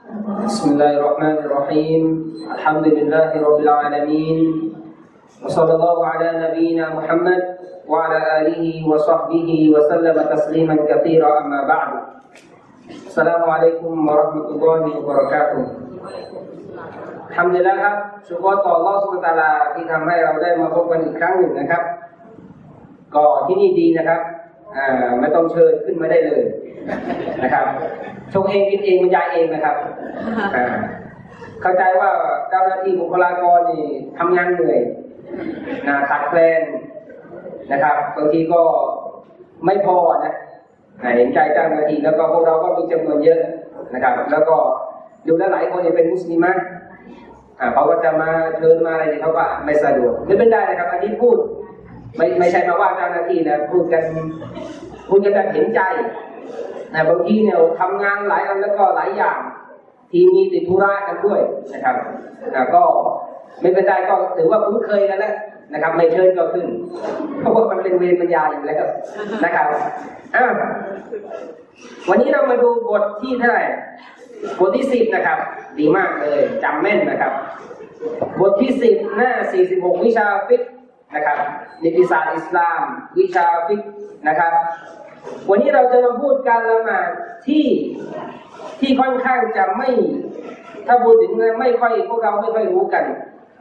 بسم الله الرحمن الرحيم الحمد لله رب العالمين وصلى الله على نبينا محمد وعلى آله وصحبه وسلم تسليما كثيرا أما بعد السلام عليكم ورحمة الله وبركاته ทำดีแล้วครับชุกรต่ออัลเลาะห์ซุบฮานะฮูวะตะอาลาที่ทำให้เราได้มาพบกันอีกครั้งหนึ่งนะครับก็ที่นี่ดีนะครับไม่ต้องเชิญขึ้นมาได้เลยนะครับชงเองกินเองบรรยายเองนะครับเข้าใจว่าเจ้าหน้าที่บุคลากรนี่ทำงานเหนื่อยขาดแคลนนะครับบางทีก็ไม่พอนะเห็นใจเจ้าหน้าที่แล้วก็พวกเราก็มีจำนวนเยอะนะครับแล้วก็ดูแลหลายคนเป็นมุสลิมเขาก็จะมาเชิญมาอะไรเนี่ยเขาก็ไม่สะดวกไม่เป็นได้นะครับอันนี้พูดไม่ใช่มาว่าเจ้าหน้าที่นะพูดกันแบบเห็นใจนะบางทีเนี่ยทำงานหลายอันแล้วก็หลายอย่างทีมีติดธุระกันด้วยนะครับก็ไม่เป็นไรก็ถือว่าคุ้นเคยกันแล้วนะครับไม่เชิญก็ขึ้นเพราะว่ามันเป็นเวรปัญญาอยู่แล้วนะครับวันนี้เรามาดูบทที่เท่าไหร่บทที่10นะครับดีมากเลยจำแม่นนะครับบทที่10หน้า46วิชาฟิกห์นะครับนิติศาสตร์อิสลามวิชาฟิกห์นะครับวันนี้เราจะมาพูดการละหมาดที่ค่อนข้างจะไม่ถ้าพูดถึงไม่ค่อยพวกเราไม่ค่อยรู้กัน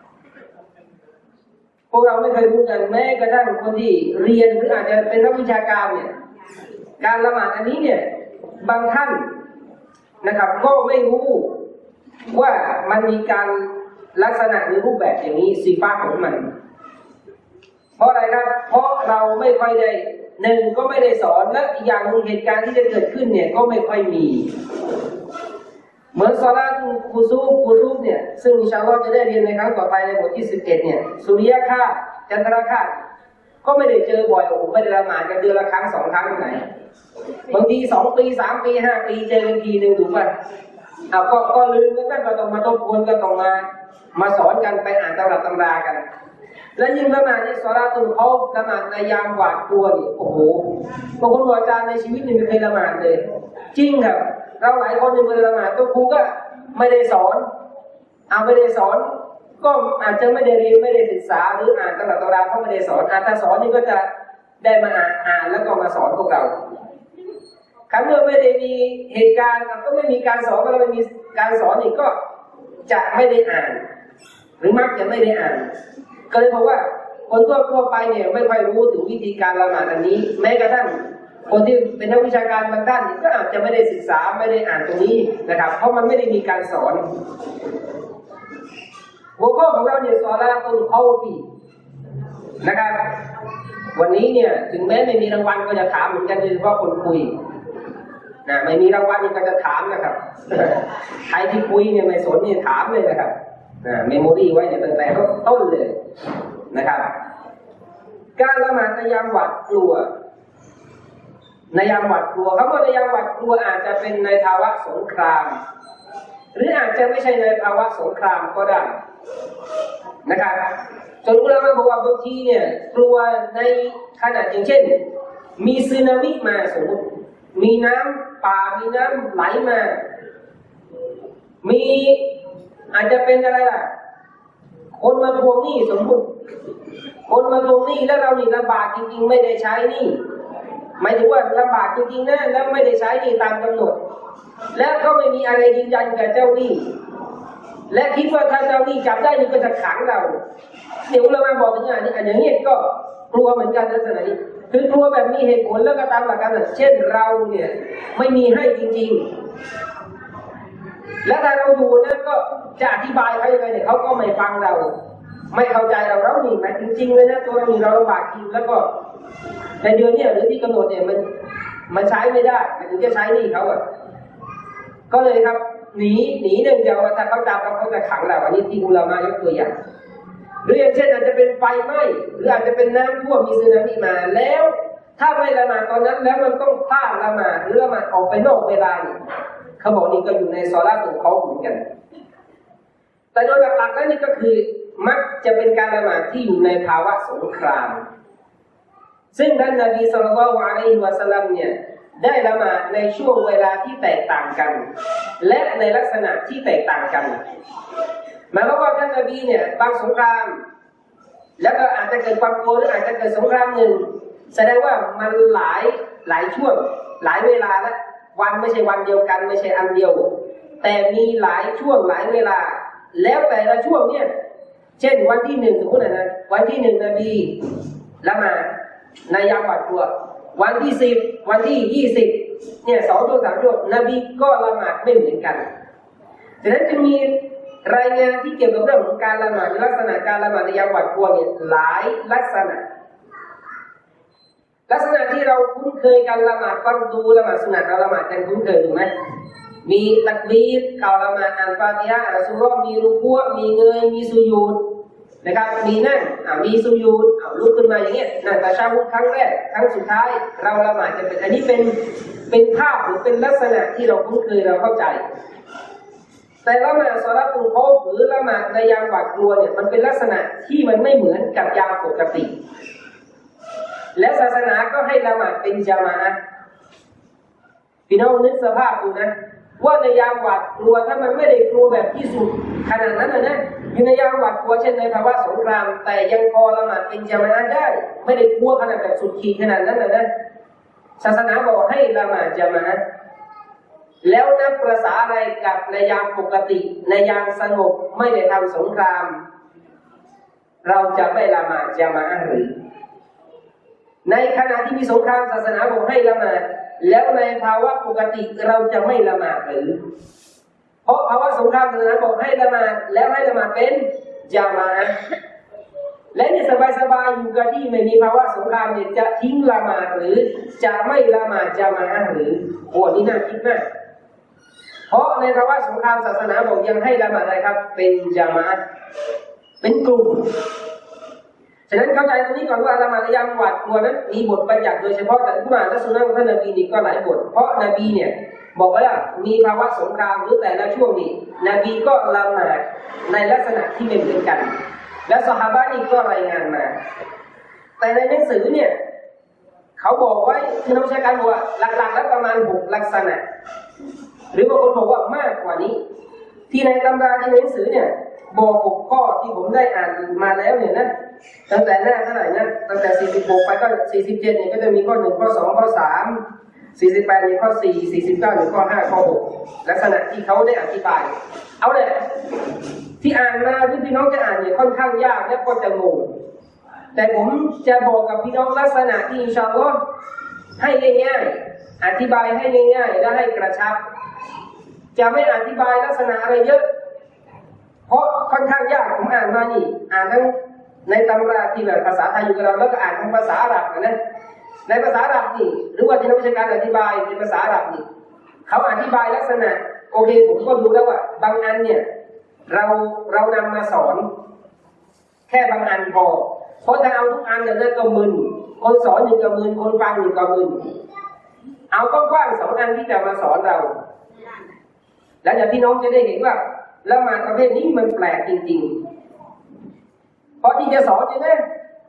พวกเราไม่เคยรู้กันแม้กระทั่งคนที่เรียนหรืออาจจะเป็นนักวิชาการเนี่ยการละหมาดอันนี้เนี่ยบางท่านนะครับก็ไม่รู้ว่ามันมีการลักษณะหรือรูปแบบอย่างนี้สีฟ้าของมันเพราะอะไรครับเพราะเราไม่ค่อยได้หนึ่งก็ไม่ได้สอนและอีกอย่างหนึ่งเหตุการณ์ที่จะเกิดขึ้นเนี่ยก็ไม่ค่อยมีเหมือนซอลาตุกุซูฟเนี่ยซึ่งอินชาอัลลอฮ์จะได้เรียนในครั้งต่อไปในบทที่11เนี่ยสุริยะคาตจันทรคาตก็ไม่ได้เจอบ่อยผมไม่ได้ละหมาดกันเดือนละครั้ง2 ครั้งไหนบางที2 ปี 3 ปี 5 ปีเจอกันทีนึงถูกป่ะก็ลืมกันก็ต้องมาทบทวนกันต้องมาสอนกันไปอ่านตำรับตำรากันและยิ่งละหมาดในซอลาตุลเขาละหมาดในยามหวาดกลัวนี่โอ้โหบางคนบอกอาจารย์ในชีวิตนี่ไม่เคยละหมาดเลยจริงครับเราหลายคนยังไม่ได้ละหมาดก็ครูก็ไม่ได้สอนไม่ได้สอนก็อาจจะไม่ได้เรียนไม่ได้ศึกษาหรืออ่านตำรับตำราเขาไม่ได้สอนถ้าสอนนี่ก็จะได้มาอ่านแล้วก็มาสอนพวกเราครั้งเมื่อไม่ได้มีเหตุการณ์ก็ไม่มีการสอนก็ไม่มีการสอนอีกก็จะไม่ได้อ่านหรือมักจะไม่ได้อ่านก็เลยบอกว่าคนทั่วไปเนี่ยไม่ค่อยรู้ถึงวิธีการละหมาดอันนี้แม้กระทั่งคนที่เป็นนักวิชาการบางท่านก็อาจจะไม่ได้ศึกษาไม่ได้อ่านตรงนี้นะครับเพราะมันไม่ได้มีการสอนหัวข้อของเราเนี่ยซอลาตุลเขาฟีนะครับวันนี้เนี่ยถึงแม้ไม่มีรางวัลก็จะถามเหมือนกันโดยเฉพาะคนคุยไม่มีรางวัลนี่ก็จะถามนะครับใครที่คุยเนี่ยไม่สนเนี่ยถามเลยนะครับเมมโมรี่ไว้เนี่ยตั้งแต่ต้นเลยนะครับการละหมาดในยามหวาดกลัวในยามหวาดกลัวคำว่าในยามหวาดกลัวอาจจะเป็นในภาวะสงครามหรืออาจจะไม่ใช่ในภาวะสงครามก็ได้นะครับจนอุลามะบอกว่าบางทีเนี่ยกลัวในขณะอย่างเช่นมีสึนามิมาสมมติมีน้ำป่ามีน้ำไหลมามีอาจจะเป็นอะไรล่ะคนมาทวงหนี้สมมติคนมาทวงหนี้แล้วเรานี่ลำบากจริงๆไม่ได้ใช้หนี้หมายถึงว่าลำบากจริงๆนะแล้วไม่ได้ใช้หนี้ตามกำหนดแล้วก็ไม่มีอะไรยืนยันกับเจ้าหนี้และคิดว่าถ้าเจ้าหนี้จับได้นี่ก็จะขังเราเดี๋ยวเรามาบอกถึงอย่างนี้ก็กลัวเหมือนกันลักษณะนี้คือกลัวแบบมีเหตุผลแล้วก็ตามหลักการเช่นเราเนี่ยไม่มีให้จริงๆและถ้าเราอยู่นั้นก็จะอธิบายเขายังไงเนี่ยเขาก็ไม่ฟังเราไม่เข้าใจเรานี่หมายจริงๆเลยนะตัวเรานี่เราลำบากจริงแล้วก็ในเดือนนี้หรือที่กำหนดเนี่ยมันใช้ไม่ได้มันถึงจะใช้หนี้เขาก็เลยครับหนีเนื่องจากว่าถ้าเขาจับเขาจะขังเราอันนี้ที่อุลามะยกตัวอย่างหรืออย่างเช่นอาจจะเป็นไฟไหม้หรืออาจจะเป็นน้ำท่วมมีสึนามิมาแล้วถ้าไม่ละหมาดตอนนั้นแล้วมันต้องพลาดละหมาดหรือละหมาดออกไปนอกเวลานี่เขาบอกนี่ก็อยู่ในซอลาตุลเขาเหมือนกันแต่โดยหลักๆแล้วนี่ก็คือมักจะเป็นการละหมาดที่อยู่ในภาวะสงครามซึ่งท่านนบีศ็อลลัลลอฮุอะลัยฮิวะซัลลัมเนี่ยได้ละหมาดในช่วงเวลาที่แตกต่างกันและในลักษณะที่แตกต่างกันหมายความว่าท่านนบีเนี่ยบางสงครามแล้วก็อาจจะเกิดความกลัวหรืออาจจะเกิดสงครามหนึ่งแสดงว่ามันหลายช่วงหลายเวลาและวันไม่ใช่วันเดียวกันไม่ใช่อันเดียวแต่มีหลายช่วงหลายเวลาแล้วแต่ละช่วงเนี่ยเช่นวันที่หนึ่งสมมตินะวันที่หนึ่งนบีละหมาดในยามหวาดกลัววันที่10วันที่20เนี่ย2 ช่วง 3 ช่วงนบีก็ละหมาดไม่เหมือนกันฉะนั้นจะมีรายงานที่เกี่ยวกับเรื่องของการละหมาดลักษณะการละหมาดในยามหวาดกลัวเนี่ยหลายลักษณะที่เราคุ้นเคยกันละหมาดฟัรดูละหมาดสุนัตเราละหมาดกันคุ้นเคยถูกไหมมีตักบีรก่าละหมาดอ่านฟาติฮะอ่านซูเราะห์มีรุกูอ์มีเงยมีสุญูดนะครับมีนั่งมีสุญูดลุกขึ้นมาอย่างเงี้ยนั่งตะชาฮุดครั้งแรกครั้งสุดท้ายเราละหมาดกันเป็นอันนี้เป็นภาพหรือเป็นลักษณะที่เราคุ้นเคยเราเข้าใจแต่ละหมาดศอลาตุลคอฟหรือละหมาดในยามหวาดกลัวเนี่ยมันเป็นลักษณะที่มันไม่เหมือนกับยามปกติและศาสนาก็ให้ละหมาดเป็นญะมาอะห์พี่น้องนึกสภาพดูนะว่าในยามหวาดกลัวถ้ามันไม่ได้กลัวแบบที่สุดขนาดนั้นนะอยู่ในยามหวาดกลัวเช่นในภาวะสงครามแต่ยังพอละหมาดเป็นญะมาอะห์ได้ไม่ได้กลัวขนาดแบบสุดขีดขนาดนั้นนะศาสนาบอกให้ละหมาดญะมาอะห์แล้วนับประสาอะไรกับในยามปกติในยามสงบไม่ได้ทำสงครามเราจะไม่ละหมาดญะมาอะห์หรือในขณะที่มีสงครามศาสนาบอกให้ละหมาดแล้วในภาวะปกติเราจะไม่ละหมาดหรือเพราะภาวะสงครามศาสนาบอกให้ละหมาดแล้วให้ละหมาดเป็นญะมาอะห์และเนี่ยสบายๆอยู่กับที่ไม่มีภาวะสงครามเนี่ยจะทิ้งละหมาดหรือจะไม่ละหมาดญะมาอะห์หรือโอ้นี่น่าคิดมากเพราะในภาวะสงครามศาสนาบอกยังให้ละหมาดอะไรครับเป็นญะมาอะห์เป็นกลุ่มฉะนั้นเข้าใจตรงนี้ก่อนว่าละหมาดในยามหวาดกลัวนั้นมีบทบัญญัติโดยเฉพาะแต่กุรอานและสุนนะของท่านนบีนี่ก็หลายบทเพราะนบีเนี่ยบอกว่ามีภาวะสงครามหรือแต่ละช่วงนี้นบีก็ละหมาดในลักษณะที่ไม่เหมือนกันและซอฮาบะห์นี่ก็รายงานมาแต่ในหนังสือเนี่ยเขาบอกไว้คือนักวิชาการบอกว่าหลักๆแล้วประมาณ6ลักษณะหรือบางคนบอกว่ามากกว่านี้ที่ในตำราที่ในหนังสือเนี่ยบอก6ข้อที่ผมได้อ่านมาแล้วเนี่ยนะตั้งแต่หน้าเท่าไหร่นะตั้งแต่46ไปก็47เนี่ยก็จะมีข้อ1ข้อ2ข้อ3 48เนี่ยข้อ4 49เนี่ยข้อ5ข้อ6ลักษณะที่เขาได้อธิบายเอาเลยที่อ่านมาที่พี่น้องจะอ่านเนี่ยค่อนข้างยากและก็จะงงแต่ผมจะบอกกับพี่น้องลักษณะที่อินชาอัลลอฮ์ให้ง่ายๆอธิบายให้ง่ายๆและให้กระชับจะไม่อธิบายลักษณะอะไรเยอะเพราะค่อนข้างยากผมอ่านมานี่อ่านทั้งในตำราที่แบบภาษาไทยอยู่กับเราแล้วก็อ่านทั้งภาษาอาหรับนะในภาษาอาหรับนี่หรือว่าที่นักวิชาการอธิบายเป็นภาษาอาหรับนี่เขาอธิบายลักษณะโอเคผมก็ดูแล้วว่าบางอันเนี่ยเรานำมาสอนแค่บางอันพอเพราะถ้าเอาทุกอันเนี่ยก็มึนคนสอนหนึ่งก็มึนคนฟังหนึ่งก็มึนเอากว้างๆ2 อันที่จะมาสอนเราแล้วเดี๋ยวพี่น้องจะได้เห็นว่าละหมาดประเภทนี้มันแปลกจริงๆเพราะที่จะสอนเนี่ยนะ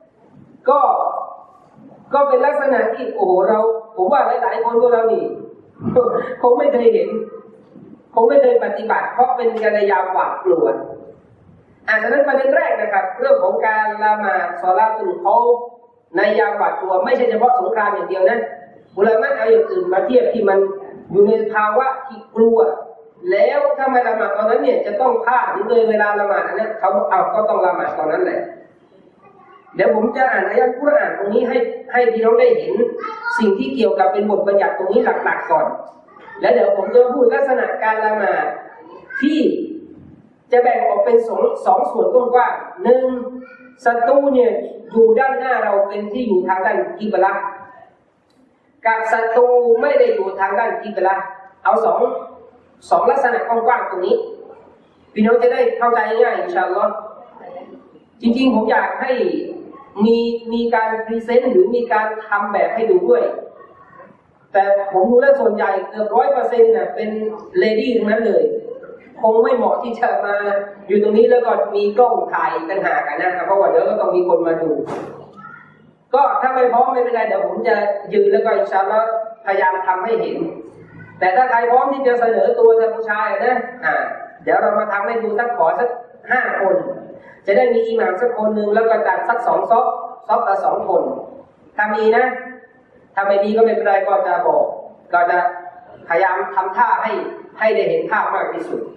ก็เป็นลักษณะที่โอ้โหผมว่าหลายๆคนพวกเรานี่คงไม่เคยเห็นคงไม่เคยปฏิบัติเพราะเป็นการในยามหวาดกลัวฉะนั้นประเด็นแรกนะครับเรื่องของการละหมาดศอลาตุลคอฟในยามหวาดกลัวไม่ใช่เฉพาะสงครามอย่างเดียวนะอุลามะเอาอย่างอื่นมาเทียบที่มันอยู่ในภาวะที่กลัวแล้วถ้าไม่ละหมาดตอนนั้นเนี่ยจะต้องพลาดหรือเลยเวลาละหมาดนั้นเขาเอาก็ต้องละหมาดตอนนั้นแหละเดี๋ยวผมจะอ่านอายะห์กุรอานตรงนี้ให้พี่น้องได้เห็นสิ่งที่เกี่ยวกับเป็นบทบัญญัติตรงนี้หลักๆก่อนแล้วเดี๋ยวผมจะพูดลักษณะการละหมาดที่จะแบ่งออกเป็นสองส่วนกว้างๆหนึ่งศัตรูเนี่ยอยู่ด้านหน้าเราเป็นที่อยู่ทางด้านกิบละห์กับศัตรูไม่ได้อยู่ทางด้านกิบละห์เอาสองลักษณะกว้างๆตรงนี้พี่น้องจะได้เข้าใจง่ายอินชาอัลลอฮ์จริงๆผมอยากให้มีการพรีเซนต์หรือมีการทำแบบให้ดูด้วยแต่ผมดูแล้วส่วนใหญ่เกือบ100%น่ะเป็นเลดี้ทั้งนั้นเลยคงไม่เหมาะที่จะมาอยู่ตรงนี้แล้วก็มีกล้องถ่ายต่างหากนะครับเพราะว่าเดี๋ยวก็ต้องมีคนมาดูก็ถ้าไม่พร้อมไม่เป็นไรเดี๋ยวผมจะยืนแล้วก็อินชาอัลลอฮ์พพยายามทำให้เห็นแต่ถ้าใครพร้อมที่จะเสนอตัวจะผู้ชายนะเดี๋ยวเรามาทำให้ดูสัก5 คนจะได้มีอิหม่ามสักคนหนึ่งแล้วก็จัดสัก2 ซอฟละ2 คนถ้ามีนะถ้าไม่ดีก็ไม่เป็นไรก็จะบอกก็จะพยายามทำท่าให้ได้เห็นภาพมากที่สุด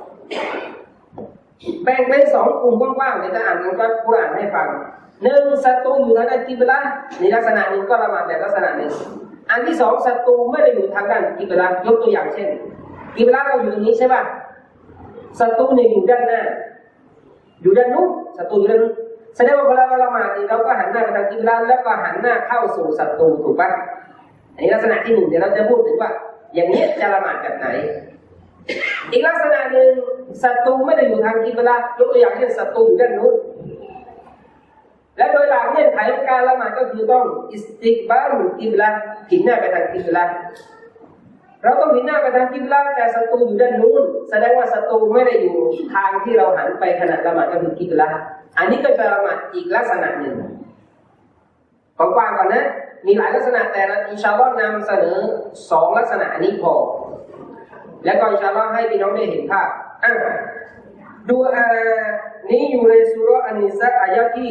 แบ่งเป็น2 กลุ่มกว้างๆเดี๋ยวจะอ่านกุรอานให้ฟัง1ศัตรูอยู่ทางด้านกิบละในลักษณะหนึ่งก็ละหมาดแต่ลักษณะหนึ่งอันที่2ศัตรูไม่ได้อยู่ทางด้านกิบละยกตัวอย่างเช่นกิบละเราอยู่ตรงนี้ใช่ป่ะศัตรูเนี่ยอยู่ด้านหน้าอยู่ด้านนู้นศัตรูอยู่ด้านนู้นแสดงว่าเวลาเราละหมาดเราก็หันหน้าไปทางกิบละแล้วก็หันหน้าเข้าสู่ศัตรูถูกป่ะอันนี้ลักษณะที่1เดี๋ยวเราจะพูดถึงว่าอย่างนี้จะละหมาดแบบไหนอีกลักษณะหนึ่งศัตรูไม่ได้อยู่ทางกิบละยกตัวอย่างเช่นศัตรูอยู่ด้านนู้นและโดยหลักเงื่อนไขของการละหมาดก็คือต้องอิสติกบาลกิบละผินหน้าไปทางกิบละเราต้องผินหน้าไปทางกิบละแต่ศัตรูอยู่ด้านนู้นแสดงว่าศัตรูไม่ได้อยู่ทางที่เราหันไปขณะละหมาดก็คือกิบละอันนี้ก็จะละหมาดอีกลักษณะหนึ่งกว้างๆก่อนนะมีหลายลักษณะแต่อินชาอัลลอฮ์นำเสนอ2 ลักษณะนี้พอแล้วก็อินชาอัลลอฮ์ให้พี่น้องได้เห็นภาพดูนี้อยู่ในซูเราะห์อันนิสาอายะที่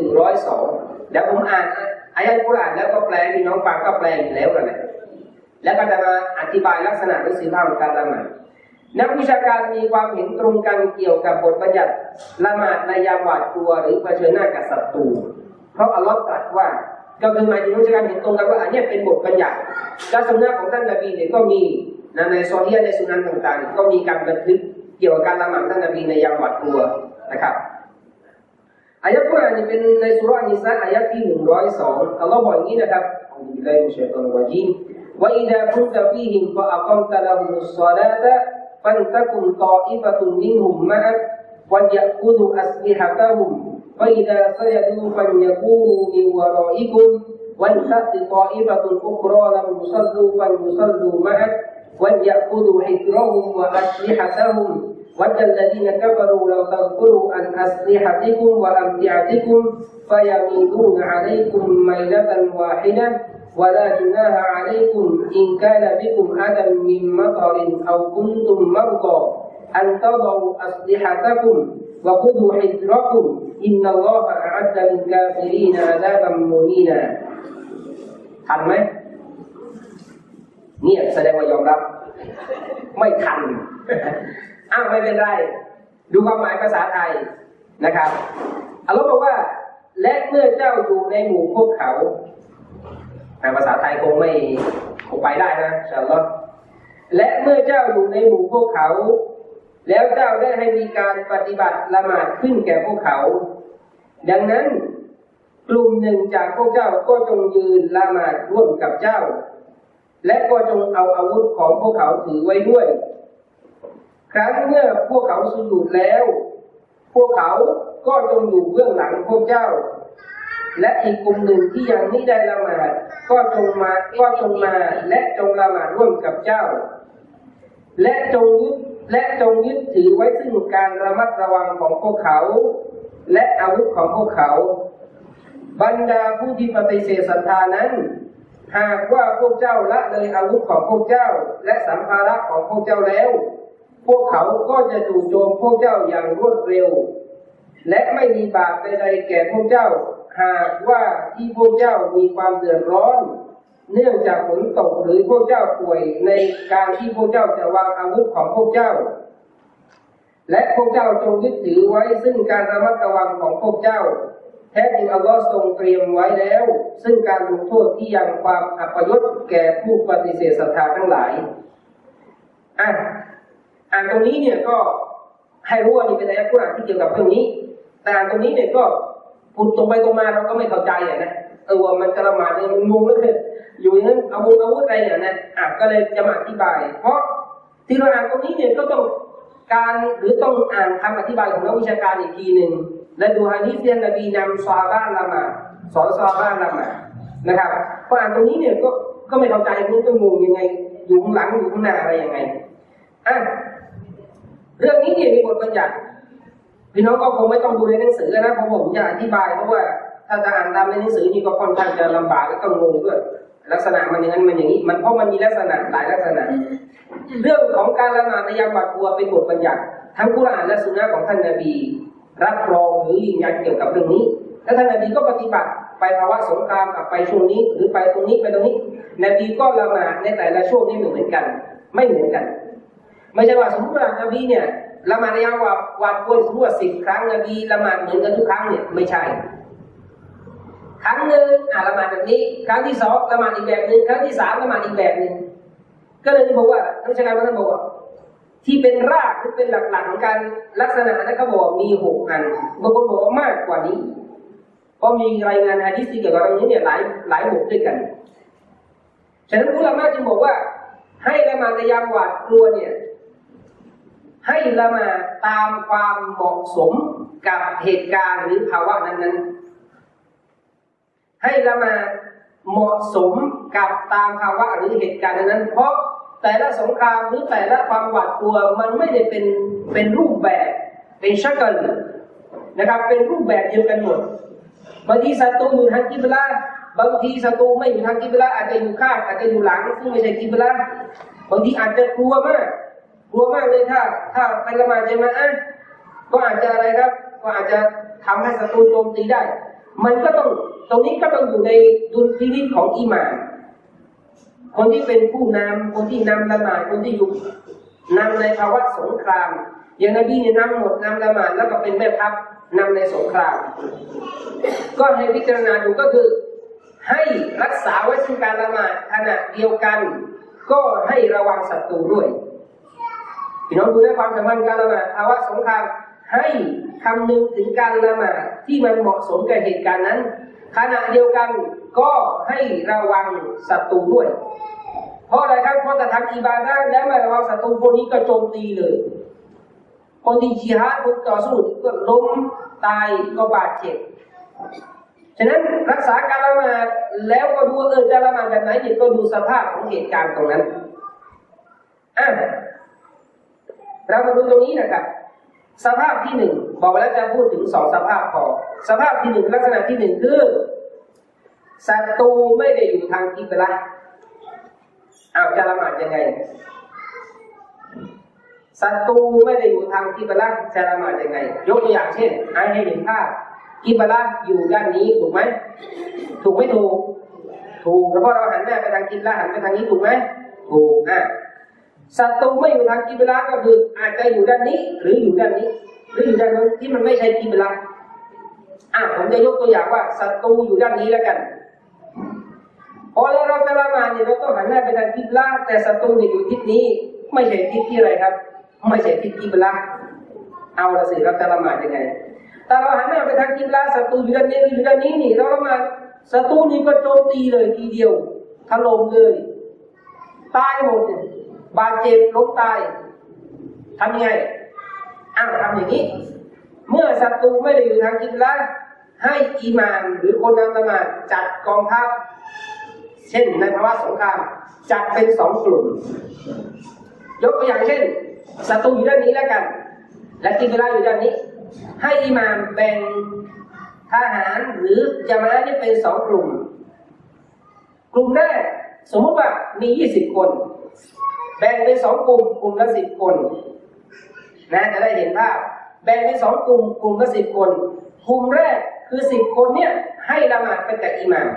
102เดี๋ยวผมอ่านอายะกุรอานแล้วก็แปลพี่น้องฟังก็แปลอยู่แล้วนั่นแหละแล้วก็จะมาอธิบายลักษณะหรือสีภาพของการละหมาดนักวิชาการมีความเห็นตรงกันเกี่ยวกับบทบัญญัติละหมาดในยามหวาดกลัวหรือเผชิญหน้ากับศัตรูเพราะอัลลอฮ์ตรัสว่าก็คือหมายถึงวิชาการเห็นตรงกันว่าอันนี้เป็นบทบัญญัติและสุนนะของท่านนบีเนี่ยก็มีในซอฮีฮ์ในสุนันต่างๆก็มีการบันทึกเกี่ยวกับการละหมาดท่านนบีในยามหวาดกลัวนะครับอายะกุรอานนี่เป็นในซูเราะห์นิสาอายะที่102อัลลอฮ์บอกอย่างนี้นะครับอัลลอฮุบิลลาฮิมินัชชัยฏอนิรเราะญีมวะอิซากุนตะฟีฮิมฟะอักอมตะละฮุมุศศอลาตะฟันตะกุนฏออิฟะตุนมินฮุมมะอะวะยะกุดุอัสลิฮะตะฮุมฟะอิซาซะยะดูฟันยะกูนูมินวะรออิกุมวันตะติฏออิฟะตุนอุคราลัมยุศ็อลลูฟันยุศ็อลลูมะอะวะยะกุดุฮิจเราะฮุมวะอัสลิฮะตะฮุมوَدَّ الَّذِينَ كَفَرُوا لَوْ تَغْفُلُوا عَنْ أَسْلِحَتِكُمْ وَأَمْتِعَتِكُمْ فَيَمِيلُونَ عَلَيْكُمْ مَيْلَةً وَاحِدَةً وَلَا جُنَاحَ عَلَيْكُمْ إِنْ كَانَ بِكُمْ أَذًى مِّن مَطَرٍ أَوْ كُنتُم مَّرْضَىٰ أَن تَضَعُوا أَسْلِحَتَكُمْ وَخُذُوا حِذْرَكُمْ إِنَّ اللَّهَ أَعَدَّ لِلْكَافِرِينَ عَذَابًا مُهِينًا ทันไหมเนี่ยแสดงว่ายอมรับไม่ทันไม่เป็นไรดูความหมายภาษาไทยนะครับอัลลอฮ์บอกว่าและเมื่อเจ้าอยู่ในหมู่พวกเขาภาษาไทยคงไปได้นะอินชาอัลลอฮ์และเมื่อเจ้าอยู่ในหมู่พวกเขาแล้วเจ้าได้ให้มีการปฏิบัติละหมาดขึ้นแก่พวกเขาดังนั้นกลุ่มหนึ่งจากพวกเจ้าก็จงยืนละหมาดร่วมกับเจ้าและก็จงเอาอาวุธของพวกเขาถือไว้ด้วยครั้งเมื่อพวกเขาสุญูดแล้วพวกเขาก็จงอยู่เบื้องหลังพวกเจ้าและอีกกลุ่มหนึ่งที่ยังไม่ได้ละหมาดก็จงมาและจงละหมาดร่วมกับเจ้าและจงยึดถือไว้ซึ่งการระมัดระวังของพวกเขาและอาวุธของพวกเขาบรรดาผู้ที่ปฏิเสธศรัทธานั้นหากว่าพวกเจ้าละเลยอาวุธของพวกเจ้าและสัมภาระของพวกเจ้าแล้วพวกเขาก็จะจู่โจมพวกเจ้าอย่างรวดเร็วและไม่มีบาปใดๆแก่พวกเจ้าหากว่าที่พวกเจ้ามีความเดือดร้อนเนื่องจากฝนตกหรือพวกเจ้าป่วยในการที่พวกเจ้าจะวางอาวุธของพวกเจ้าและพวกเจ้าจงยึดถือไว้ซึ่งการระมัดระวังของพวกเจ้าแท้จริงอัลลอฮ์ทรงเตรียมไว้แล้วซึ่งการลงโทษที่ยังความอัปยศแก่ผู้ปฏิเสธศรัทธาทั้งหลายอ่านตรงนี้เนี่ยก็ให้รู้ว่านี่เป็นอายะห์กุรอานที่เกี่ยวกับเรื่องนี้แต่อ่านตรงนี้เนี่ยก็พูดตรงไปตรงมาเราก็ไม่เข้าใจนะว่ามันจะละหมาดเนี่ยมันงงเหลือเกินอยู่อย่างนั้นอาวุธอะไรเนี่ยนะก็เลยจะมาอธิบายเพราะที่เราอ่านตรงนี้เนี่ยก็ต้องการหรือต้องอ่านคำอธิบายของนักวิชาการอีกทีหนึ่งและดูฮะดีษที่นบีนำซอฮาบะห์ละหมาดสอนซอฮาบะห์ละหมาดนะครับพออ่านตรงนี้เนี่ยก็ไม่เข้าใจมันก็งงยังไงอยู่ข้างหลังอยู่ข้างหน้าอะไรยังไงเรื่องนี้เนี่ยมีบทบัญญัติพี่น้องก็คงไม่ต้องดูในหนังสือนะเพราะผมจะอธิบายเพราะว่าถ้าจะอ่านตามในหนังสือนี่ก็ค่อนข้างจะลำบากและก็งงด้วยลักษณะมันอย่างนั้นมันอย่างนี้มันเพราะมันมีลักษณะหลายลักษณะเรื่องของการละหมาดในยามหวาดกลัวเป็นบทบัญญัติทั้งกุรอานและสุนนะของท่านนบีรับรองหรือยืนยันเกี่ยวกับเรื่องนี้และท่านนบีก็ปฏิบัติไปภาวะสงครามกับไปช่วงนี้หรือไปตรงนี้ไปตรงนี้นบีก็ละหมาดในแต่ละช่วงนี้เหมือนกันไม่เหมือนกันไม่ใช่ว่าสมมติว่านบีเนี่ยละหมาดในยามหวาดกลัวสมมติว่า10 ครั้งนบีละหมาดเหมือนกันทุกครั้งเนี่ยไม่ใช่ครั้งหนึ่งละหมาดแบบนี้ครั้งที่2ละหมาดอีกแบบหนึ่งครั้งที่3ละหมาดอีกแบบหนึ่งก็เลยบอกว่าท่านชนะท่านบอกว่าที่เป็นรากที่เป็นหลักๆของการลักษณะนั้นเขาบอกมี6 อันบางคนบอกว่ามากกว่านี้เพราะมีรายงานหะดีษที่เกี่ยวกับเรื่องนี้เนี่ยหลายบทด้วยกันฉะนั้นอุลามะจึงบอกว่าให้ละหมาดในยามหวาดกลัวเนี่ยให้ละหมาดตามความเหมาะสมกับเหตุการณ์หรือภาวะนั้นๆให้ละหมาดเหมาะสมกับตามภาวะหรือเหตุการณ์นั้นเพราะแต่ละสงครามหรือแต่ละความหวาดกลัวมันไม่ได้เป็นรูปแบบเป็นชักลนะครับเป็นรูปแบบเดียวกันหมดบางทีศัตรูอยู่ทางกิบลาบางทีศัตรูไม่อยู่ทางกิบลาอาจจะอยู่ข้างอาจจะอยู่หลังซึ่งไม่ใช่กิบลาบางทีอาจจะกลัวมากเลยถ้าไปละหมาดญะมาอะห์ก็อาจจะอะไรครับก็อาจจะทำให้ศัตรูโจมตีได้มันก็ต้องตรงนี้ก็ต้องอยู่ในดุลพินิจของอีหม่านคนที่เป็นผู้นำคนที่นำละหมาดคนที่อยู่นำในภาวะสงครามอย่างนบีเนี่ยนำหมดนำละหมาดแล้วก็เป็นแม่ทัพนำในสงครามก็ให้พิจารณาดูก็คือให้รักษาไว้ซึ่งการละหมาดขณะเดียวกันก็ให้ระวังศัตรูด้วยพี่น้องดูในความสำคัญการละหมาดภาวะสงครามให้คำนึงถึงการละหมาดที่มันเหมาะสมกับเหตุการณ์นั้นขณะเดียวกันก็ให้ระวังศัตรูด้วยเพราะอะไรครับเพราะจะทำอิบาดะห์แล้วไม่ระวังศัตรูพวกนี้ก็โจมตีเลยคนที่ญิฮาดคนต่อสู้ก็ล้มตายก็บาดเจ็บฉะนั้นรักษาการละหมาดแล้วก็ดูจะละหมาดแบบไหนเนี่ยก็ดูสภาพของเหตุการณ์ตรงนั้นเรามาดูตรงนี้นะครับสภาพที่1บอกแล้วจะพูดถึง2 สภาพพอสภาพที่1ลักษณะที่1คือศัตรูไม่ได้อยู่ทางกิบละจะละหมาดยังไงศัตรูไม่ได้อยู่ทางกิบละจะละหมาดยังไงยกตัวอย่างเช่นให้เห็นภาพกิบละอยู่ด้านนี้ถูกไหมถูกไม่ถูกถูกเพราะเราหันหน้าไปทางกิบละหันไปทางนี้ถูกไหมถูกศัตรูไม่อยู่ทางกิบละก็คืออาจจะอยู่ด้านนี้หรืออยู่ด้านนี้หรืออยู่ด้านนู้นที่มันไม่ใช่กิบละผมจะยกตัวอย่างว่าศัตรูอยู่ด้านนี้แล้วกันพอเราจะละหมาดเนี่ยเราต้องหันหน้าไปทางกิบละแต่ศัตรูเนี่ยอยู่ทิศนี้ไม่ใช่ทิศที่อะไรครับไม่ใช่ทิศกิบละเอาละสิเราจะละหมาดยังไงแต่เราหันหน้าไปทางกิบละศัตรูอยู่ด้านนี้อยู่ด้านนี้นี่เราละหมาดศัตรูนี่ก็โจมตีเลยทีเดียวถล่มเลยตายหมดบาดเจ็บล้มตายทำยังไงทำอย่างนี้เมื่อศัตรูไม่ได้อยู่ทางกิบละให้อิหม่ามหรือคนนำละหมาดจัดกองทัพเช่นในภาวะสงครามจัดเป็น2 กลุ่มยกตัวอย่างเช่นศัตรูอยู่ด้านนี้แล้วกันและกิบละอยู่ด้านนี้ให้อิหม่ามแบ่งทหารหรือญะมาอะห์นี่เป็น2 กลุ่มกลุ่มแรกสมมติว่ามี20 คนแบ่งเป็น2 กลุ่มกลุ่มละ10 คนจะได้เห็นภาพแบ่งเป็น2 กลุ่มกลุ่มละ10 คนกลุ่มแรกคือ10 คนเนี่ยให้ละหมาดไปกับอิหม่าม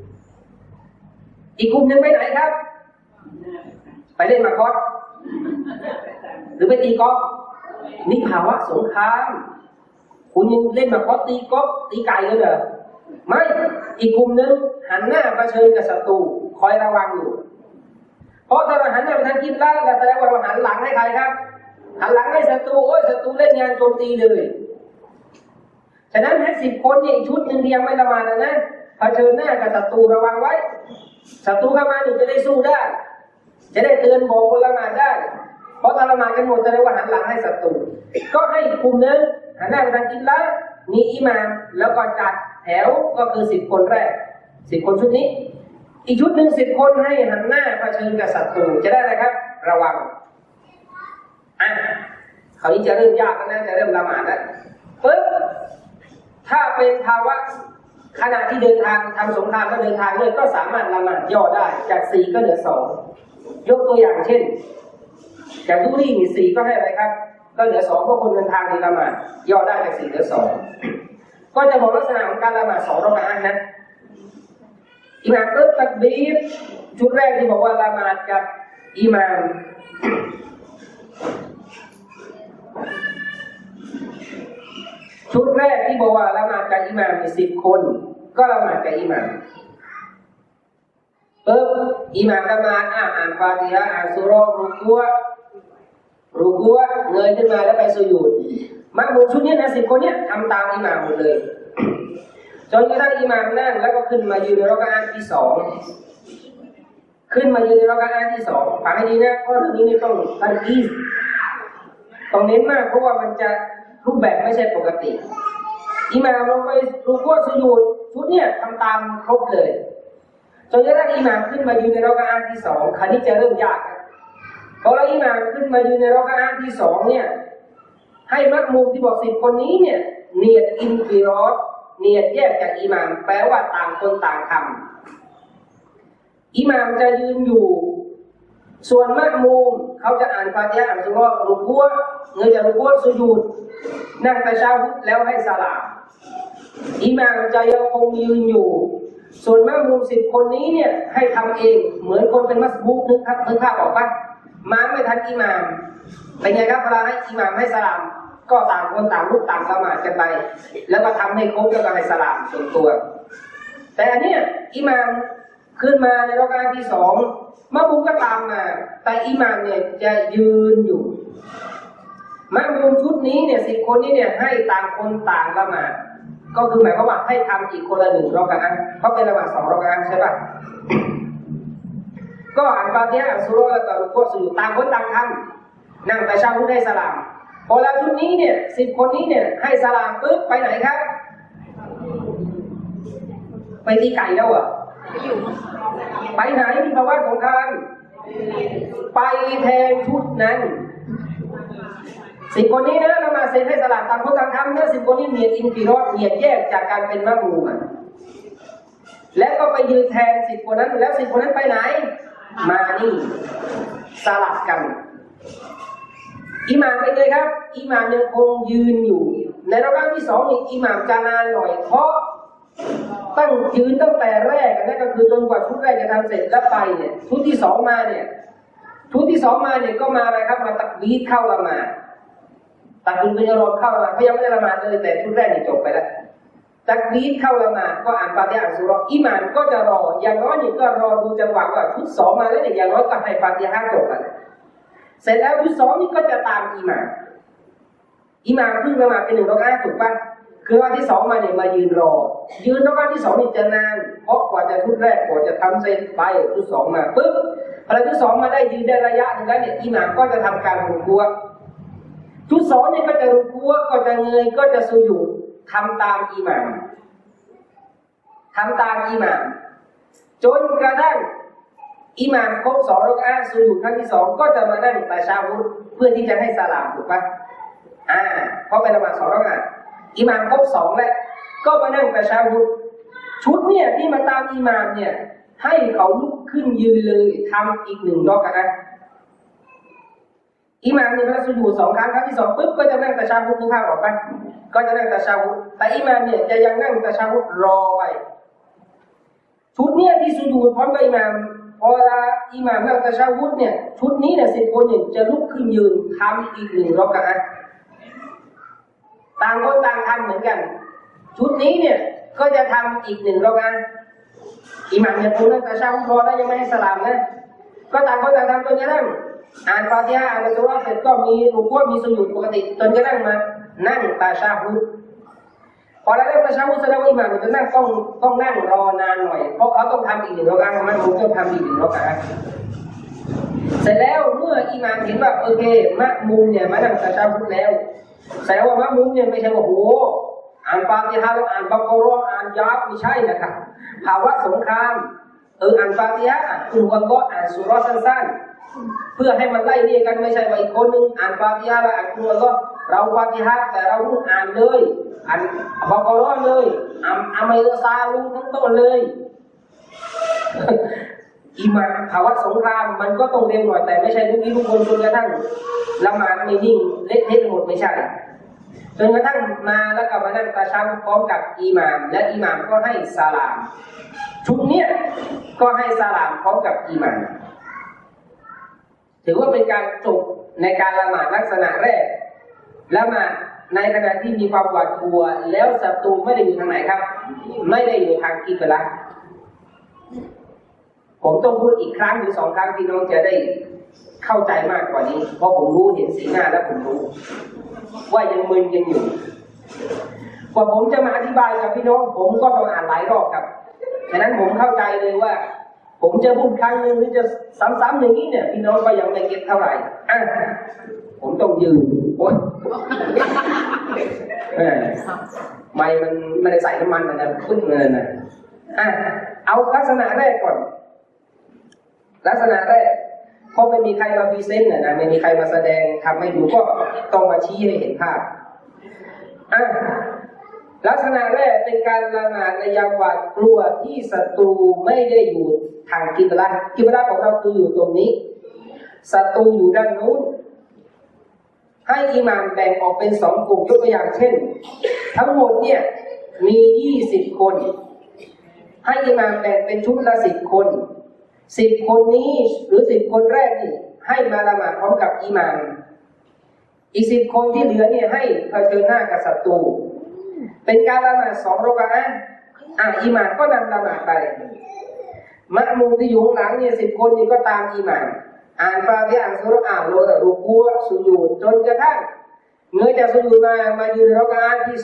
อีกกลุ่มหนึ่งไปไหนครับไปเล่นมาคอสหรือไปตีกอล์ฟนี่ภาวะสงครามคุณยังเล่นมาคอสตีกอล์ฟตีไก่เลยเหรอไม่อีกกลุ่มหนึ่งหันหน้าเผชิญกับศัตรูคอยระวังอยู่เพราะถ้าเราหันหน้าไปทางกิบละเราแสดงว่าเราหันหลังให้ใครครับหันหลังให้ศัตรูศัตรูเล่นงานโจมตีเลยฉะนั้นให้10 คนเนี่ยอีกชุดหนึ่งที่ยังไม่ละหมาดนะเผชิญหน้ากับศัตรูระวังไว้ศัตรูเข้ามาหนูจะได้สู้ได้จะได้เตือนบอกคนละหมาดได้เพราะถ้าละหมาดกันหมดแสดงว่าหันหลังให้ศัตรูก็ให้กลุ่มนึงหันหน้าไปทางกิบละมีอิหม่ามแล้วก็จัดแถวก็คือ10 คนแรก10 คนชุดนี้อีกชุดหนึ่ง10 คนให้หันหน้าเผชิญกับศัตรูจะได้อะไรครับระวังคราวนี้จะเริ่มยากแล้วนะจะเริ่มละหมาดแล้วปึ๊บถ้าเป็นภาวะขณะที่เดินทางทำสงครามก็เดินทางด้วยก็สามารถละหมาดย่อได้จาก4ก็เหลือ2ยกตัวอย่างเช่นจากดูรี่นี่4ก็ให้อะไรครับก็เหลือ2เพราะคนเดินทางนี่ละหมาดย่อได้จาก4เหลือ2ก็จะบอกลักษณะของการละหมาด2รอกะอะห์นะอิหม่ามตักบีรชุดแรกที่บอกว่าละหมาดกับอิหม่ามชุดแรกที่บอกว่าละหมาดกับอิหม่ามมี10 คนก็ละหมาดกับอิหม่ามอิหม่ามละหมาดอ่านฟาติฮะห์อ่านซูเราะห์รุกูอะห์เงยขึ้นมาแล้วไปสุญูดมักมุมชุดนี้นะ10 คนเนี่ยทำตามอิหม่ามหมดเลยจนกระทั่งอิหม่ามนั่งแล้วก็ขึ้นมายืนในรอกะอะห์ที่2ขึ้นมายืนในรอกะอะห์ที่2ฟังให้ดีนะเพราะเรื่องนี้นี่ต้องตันกีต้องเน้นมากเพราะว่ามันจะรูปแบบไม่ใช่ปกติอิหม่ามลงไปรุกูอะห์สุญูดชุดเนี่ยทำตามครบเลยจนกระทั่งอิหม่ามขึ้นมายืนในรอกะอะห์ที่2คราวนี้จะเริ่มยากพออิหม่ามขึ้นมายืนในรอกะอะห์ที่2เนี่ยให้มักมุมที่บอก10 คนนี้เนี่ยเนียดอินฟิรอดเนียดแยกจากอิหม่ามแปลว่าต่างคนต่างทำอิหม่ามจะยืนอยู่ส่วนมักมุมเขาจะอ่านฟาติฮะห์อ่านซูเราะห์รุกูอะห์เงยจากรุกูอะห์สุญูดนั่งตะชาฮุดแล้วให้สลามอิหม่ามจะยังคงยืนอยู่ส่วนมักมุม10 คนนี้เนี่ยให้ทำเองเหมือนคนเป็นมัสบูกนึกภาพออกปะมาไม่ทันอิหม่ามเป็นไงครับเวลาให้อิหม่ามให้สลามก็ต่างคนต่างลุกต่างละหมาดกันไปแล้วก็ทำให้ครบแล้วก็ให้สลามส่วนตัวแต่อันเนี้ยอิหม่ามขึ้นมาในรอกะอะห์ที่2มักมุมก็ตามมาแต่อิหม่ามเนี่ยจะยืนอยู่มักมุมชุดนี้เนี่ย10 คนนี้เนี่ยให้ต่างคนต่างละหมาดก็คือหมายความว่าให้ทำอีกคนละ1รอกะอะห์เพราะเป็นละหมาด2รอกะอะห์ใช่ป่ะก็อ่านฟาติฮะห์อ่านซูเราะห์แล้วก็รุกูอะห์สุญูดต่างคนต่างทำนั่งตะชาฮุดให้สลามพอแล้วชุดนี้เนี่ย10 คนนี้เนี่ยให้สลามปึ๊บไปไหนครับไปที่ไก่แล้วอ่ะไปไหนมีภาวะสงครามไปแทนชุดนั้น10 คนนี้นะละหมาดเสร็จให้สลามต่างคนต่างทำนะ10 คนนี้เนียดอินฟิรอดเนียดแยกจากการเป็นมักมุมแล้วก็ไปยืนแทน10 คนนั้นแล้ว10 คนนั้นไปไหนมานี่สลับกันอิหม่ามไปเลยครับอิหม่ามยังคงยืนอยู่ในรอกะอะห์ที่2นี่อิหม่ามจะนานหน่อยเพราะยืนตั้งแต่แรกนั่นก็คือจนกว่าชุดแรกจะทำเสร็จแล้วไปเนี่ยชุดที่2มาเนี่ยก็มาอะไรครับมาตักบีรเข้าละหมาดตักบีรเป็นอารมณ์เข้าละหมาดเพราะยังไม่ได้ละหมาดเลยแต่ชุดแรกนี่จบไปแล้วตักบีรเข้าละหมาดก็อ่านฟาติฮะห์อ่านซูเราะห์อิหม่ามก็จะรออย่างน้อยนี่ก็รอดูจังหวะว่าชุด2มาแล้วเนี่ยอย่างน้อยก็ให้ฟาติฮะห์จบกันเสร็จแล้วชุด2นี่ก็จะตามอิหม่ามเพิ่งละหมาดเป็น1รอกะอะห์ถูกป่ะคือว่าที่2มาเนี่ยมายืนรอรอกะอะห์ที่2นี่จะนานเพราะกว่าจะชุดแรกกว่าจะทำเสร็จไปชุด2มาปึ๊บพอชุด2มาได้ยืนได้ระยะนึงแล้วเนี่ยอิหม่ามก็จะทำการรุกูอะห์ชุด2เนี่ยก็จะรุกูอะห์ก็จะเงยก็จะสุญูดทำตามอิหม่ามจนกระทั่งอิหม่ามครบ2รอกะอะห์สุญูดครั้งที่2ก็จะมานั่งตะชาฮุดเพื่อที่จะให้สลามถูกป่ะเพราะเป็นละหมาด2รอกะอะห์อิหม่ามครบ2แล้วก็มานั่งตะชาฮุดชุดเนี่ยที่มาตามอิหม่ามเนี่ยให้เขาลุกขึ้นยืนเลยทำอีก1รอกะอะห์อิหม่ามเนี่ยมาสุญูด2ครั้งที่2ปึ๊บก็จะนั่งตะชาฮุดนึกภาพออกป่ะก็จะนั่งตะชาฮุดแต่อิหม่ามเนี่ยจะยังนั่งตะชาฮุดรอไว้ชุดเนี่ยที่สุญูดพร้อมกับอิหม่ามพออิหม่ามนั่งตะชาฮุดเนี่ยชุดนี้เนี่ย10 คนเนี่ยจะลุกขึ้นยืนทำอีก1รอกะอะห์ต่างคนต่างทำเหมือนกันชุดนี้เนี่ยก็จะทำอีก1รอกะอะห์อิหม่ามเนี่ยพูดนั่งตะชาฮุดรอแล้วยังไม่ให้สลามนะก็ต่างคนต่างทำจนกระทั่งอ่านฟาติฮะห์อ่านซูเราะห์เสร็จก็มีรุกูอะห์มีสุญูดปกติจนกระทั่งมานั่งตะชาฮุดพอแล้วตะชาฮุดแสดงว่าอิหม่ามจะนั่งต้องนั่งรอนานหน่อยเพราะเขาต้องทำอีก1รอกะอะห์มันต้องทำอีก1รอกะอะห์เสร็จแล้วเมื่ออิหม่ามเห็นว่าโอเคมะมุมเนี่ยมานั่งตะชาฮุดแล้วแสดงว่ามะมุมเนี่ยไม่ใช่ว่าโหอ่านฟาติฮะห์แล้วอ่านบักเราะห์อ่านยาบไม่ใช่นะครับภาวะสงครามอ่านฟาติฮะห์อ่านกุรอานก็อ่านซูเราะห์สั้นๆเพื่อให้มันไล่เรียงกันไม่ใช่ว่าอีกคนนึงอ่านฟาติฮะห์แล้วอ่านกุรอานก็เราฟาติฮะแต่เราเพิ่งอ่านเลยอ่านบอกกอรอเลยอามัยซาลูทั้งต้นเลยอิหม่ามภาวะสงครามมันก็ต้องเรียนหน่อยแต่ไม่ใช่ทุกคนจนกระทั่งละหมาดไม่นิ่งเละเทะหมดไม่ใช่จนกระทั่งมาแล้วก็มานั่งตาชังพร้อมกับอิหม่ามและอิหม่ามก็ให้สลามชุดเนี้ยก็ให้สลามพร้อมกับอิหม่ามถือว่าเป็นการจบในการละหมาดลักษณะแรกละหมาดในขณะที่มีความหวาดกลัวแล้วศัตรูไม่ได้อยู่ทางไหนครับไม่ได้อยู่ทางกิบละผมต้องพูดอีกครั้งหรือ2 ครั้งพี่น้องจะได้เข้าใจมากกว่านี้เพราะผมรู้เห็นสีหน้าแล้วผมรู้ว่ายังมึนยังอยู่กว่าผมจะมาอธิบายกับพี่น้องผมก็ต้องอ่านหลายรอบครับฉะนั้นผมเข้าใจเลยว่าผมจะพูดครั้งนึงหรือจะซ้ำๆอย่างนี้เนี่ยพี่น้องก็ยังไม่เก็ตเท่าไหร่ผมต้องยืนโอ๊ยไม่มันไม่ได้ใส่น้ำมันนะพึ่งเลยนะเอาลักษณะแรกก่อนลักษณะแรกเพราะไม่มีใครมาพรีเซนต์นะไม่มีใครมาแสดงทำให้ดูก็ต้องมาชี้ให้เห็นภาพลักษณะแรกเป็นการละหมาดในยามหวาดกลัวที่ศัตรูไม่ได้อยู่ทางกิบละของเราคืออยู่ตรงนี้ศัตรูอยู่ด้านนู้นให้อิหม่ามแบ่งออกเป็น2 กลุ่มยกตัวอย่างเช่นทั้งหมดเนี่ยมี20 คนให้อิหม่ามแบ่งเป็นชุดละ10 คน10 คนนี้หรือ10 คนแรกนี่ให้มาละหมาดพร้อมกับอิหม่ามอีก10 คนที่เหลือเนี่ยให้เผชิญหน้ากับศัตรูเป็นการละหมาด2 รอกะอะห์อิหม่ามก็นำละหมาดไปมะมุมที่อยู่ข้างหลังเนี่ย10 คนนี่ก็ตามอิหม่ามอ่านฟาติฮะอ่านซูเราะห์ลงรุกูอ์สุญูดจนกระทั่งเมื่อจะสุญูดมายืนรอกะอะห์ที่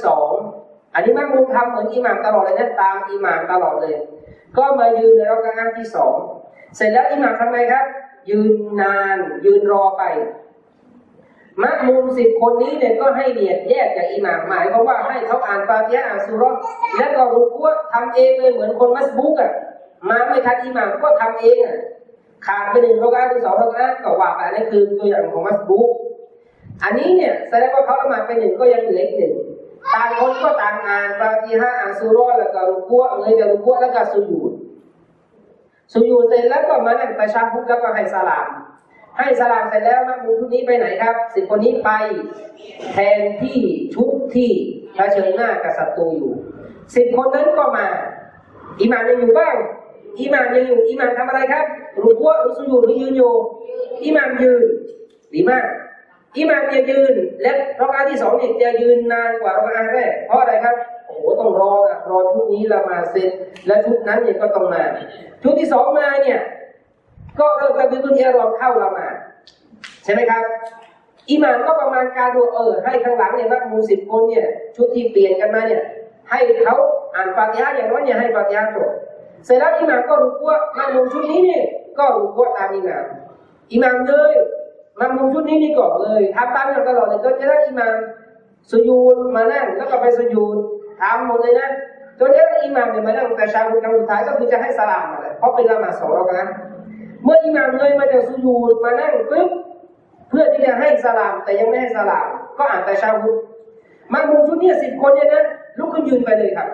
2อันนี้มะมุมทำเหมือนอิหม่ามตลอดเลยนะตามอิหม่ามตลอดเลยก็มายืนในรอกะอะห์ที่2เสร็จแล้วอิหม่ามทำไงครับยืนนานยืนรอไปมะมุม10 คนนี้เนี่ยก็ให้เนียดแยกจากอิหม่ามหมายเพราะว่าให้เขาอ่านฟาติฮะอ่านซูเราะห์แล้วก็รุกูอ์ทำเองเลยเหมือนคนมัสบุกมาไม่ทันอิหม่ามก็ทำเองขาดไป1 รอกะอะห์ที่2 รอกะอะห์ก็ว่าไปนั่นคือตัวอย่างของมัสบุกอันนี้เนี่ยแสดงว่าเขาละหมาดไป1ก็ยังเหลืออีก1ต่างคนก็ต่างอ่านฟาติฮะอ่านซูเราะห์แล้วก็รุกูอ์จะรุกูอ์แล้วก็สุญูดเสร็จแล้วก็มานั่งตะชะฮุดแล้วก็ให้สลามเสร็จแล้วมะมุมชุดนี้ไปไหนครับ10 คนนี้ไปแทนที่ชุดที่เผชิญหน้ากับศัตรูอยู่10 คนนั้นก็มาอิหม่ามยังอยู่บ้างอิหม่ามยังอยู่อิหม่ามทำอะไรครับรุกูอ์หรือสุญูดหรือยืนอยู่อิหม่ามยืนดีมากอิหม่ามจะยืนและรอกะอะห์ที่2เนี่ยจะยืนนานกว่ารอกะอะห์แรกเพราะอะไรครับโอ้โหต้องรอชุดนี้ละมาเสร็จและชุดนั้นเนี่ยก็ต้องมาชุดที่2มาเนี่ยก็เริ่มกระตือรือร้นเข้าละหมาดใช่ไหมครับอิหม่ามก็ประมาณการดูให้ข้างหลังเนี่ยมะมุม10 คนเนี่ยชุดที่เปลี่ยนกันมาเนี่ยให้เขาอ่านฟาติฮะอย่างน้อยเนี่ยให้ฟาติฮะจบเสร็จแล้วอิหม่ามก็รุกูอ์มะมุมชุดนี้เนี่ยก็รุกูอ์ตามอิหม่ามเลยมะมุมชุดนี้นี่ก็เลยทำตามกันตลอดเลยก็จะได้อิหม่ามสุญูดมานั่งแล้วก็ไปสุญูดทำหมดเลยนะจนได้อิหม่ามเนี่ยมานั่งแต่ชาบุคคลสุดท้ายก็คือจะให้สลามอะไรเพราะเป็นละหมาด2 รอกะอะห์เมื่ออิหม่ามเลยมาจากสุญูดมานั่งปึ๊บเพื่อที่จะให้สลามแต่ยังไม่ให้สลามก็อ่านแต่ชาบุคมะมุมชุดนี้10 คนเนี่ยนะลุกขึ้นยืนไปเลยครับ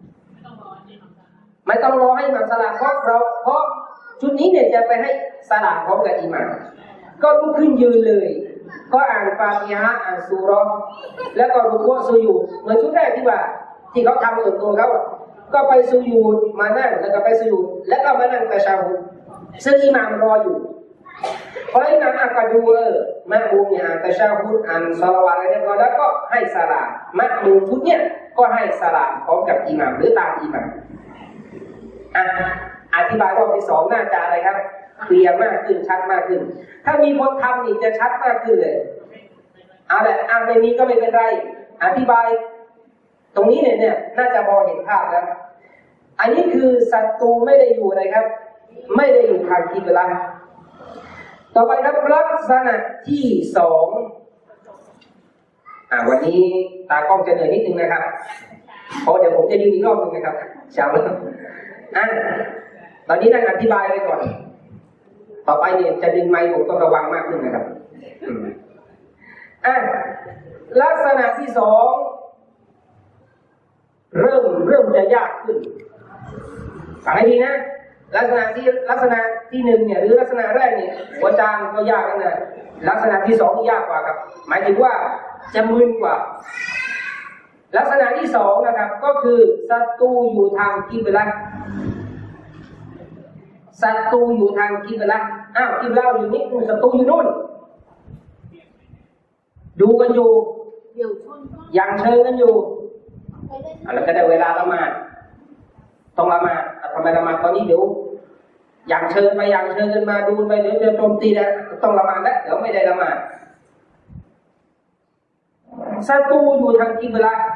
ไม่ต้องรอให้อิหม่ามสลามเพราะชุดนี้เนี่ยจะไปให้สลามพร้อมกับอิหม่ามก็ลุกขึ้นยืนเลยก็อ่านฟาติฮะอ่านซูเราะห์แล้วก็รุกูอ์สุญูดเหมือนชุดแรกที่เขาทำส่วนตัวเขาก็ไปสุญูดมานั่งแล้วก็ไปสุญูดแล้วก็มานั่งตะชะฮุดซึ่งอิหม่ามรออยู่พออิหม่ามอ่านก็ดูมะมุมเนี่ยอ่านตะชะฮุดอ่านศอลาวาตอะไรเรียบร้อยแล้วก็ให้สลามมะมุมชุดเนี่ยก็ให้สลามพร้อมกับอิหม่ามหรือตามอิหม่ามอธิบายรอบที่2น่าจะอะไรครับเคลียร์มากขึ้นชัดมากขึ้นถ้ามีคนทำนี่จะชัดมากขึ้นเลยเอาแหละไม่มีก็ไม่เป็นไรอธิบายตรงนี้เนี่ยน่าจะพอเห็นภาพแล้วอันนี้คือศัตรูไม่ได้อยู่อะไรครับไม่ได้อยู่ทางกิบละต่อไปครับลักษณะที่2วันนี้ตากล้องจะเหนื่อยนิดนึงนะครับเพราะเดี๋ยวผมจะยืนอีกรอบนึงนะครับเช้าแล้วตอนนี้นั่งอธิบายไปก่อนต่อไปเนี่ยจะดึงไมค์ผมต้องระวังมากขึ้นนะครับลักษณะที่สองเริ่มจะยากขึ้นฟังให้ดีนะลักษณะที่หนึ่งเนี่ยหรือลักษณะแรกเนี่ยหัวจางก็ยากแล้วนะลักษณะที่สองยากกว่าครับหมายถึงว่าจะมึนกว่าลักษณะที่สองนะครับก็คือศัตรูอยู่ทางกิบละศัตรูอยู่ทางกิบละกิบละอยู่นี่ศัตรูอยู่นู่นดูกันอยู่ยังเชิญกันอยู่แล้วก็ได้เวลาละหมาดต้องละหมาดทำไมละหมาดตอนนี้เดี๋ยวอย่างเชิญไปอย่างเชิญกันมาดูไปเดี๋ยวจะโจมตีนะต้องละหมาดแล้วเดี๋ยวไม่ได้ละหมาดศัตรูอยู่ทางกิบละ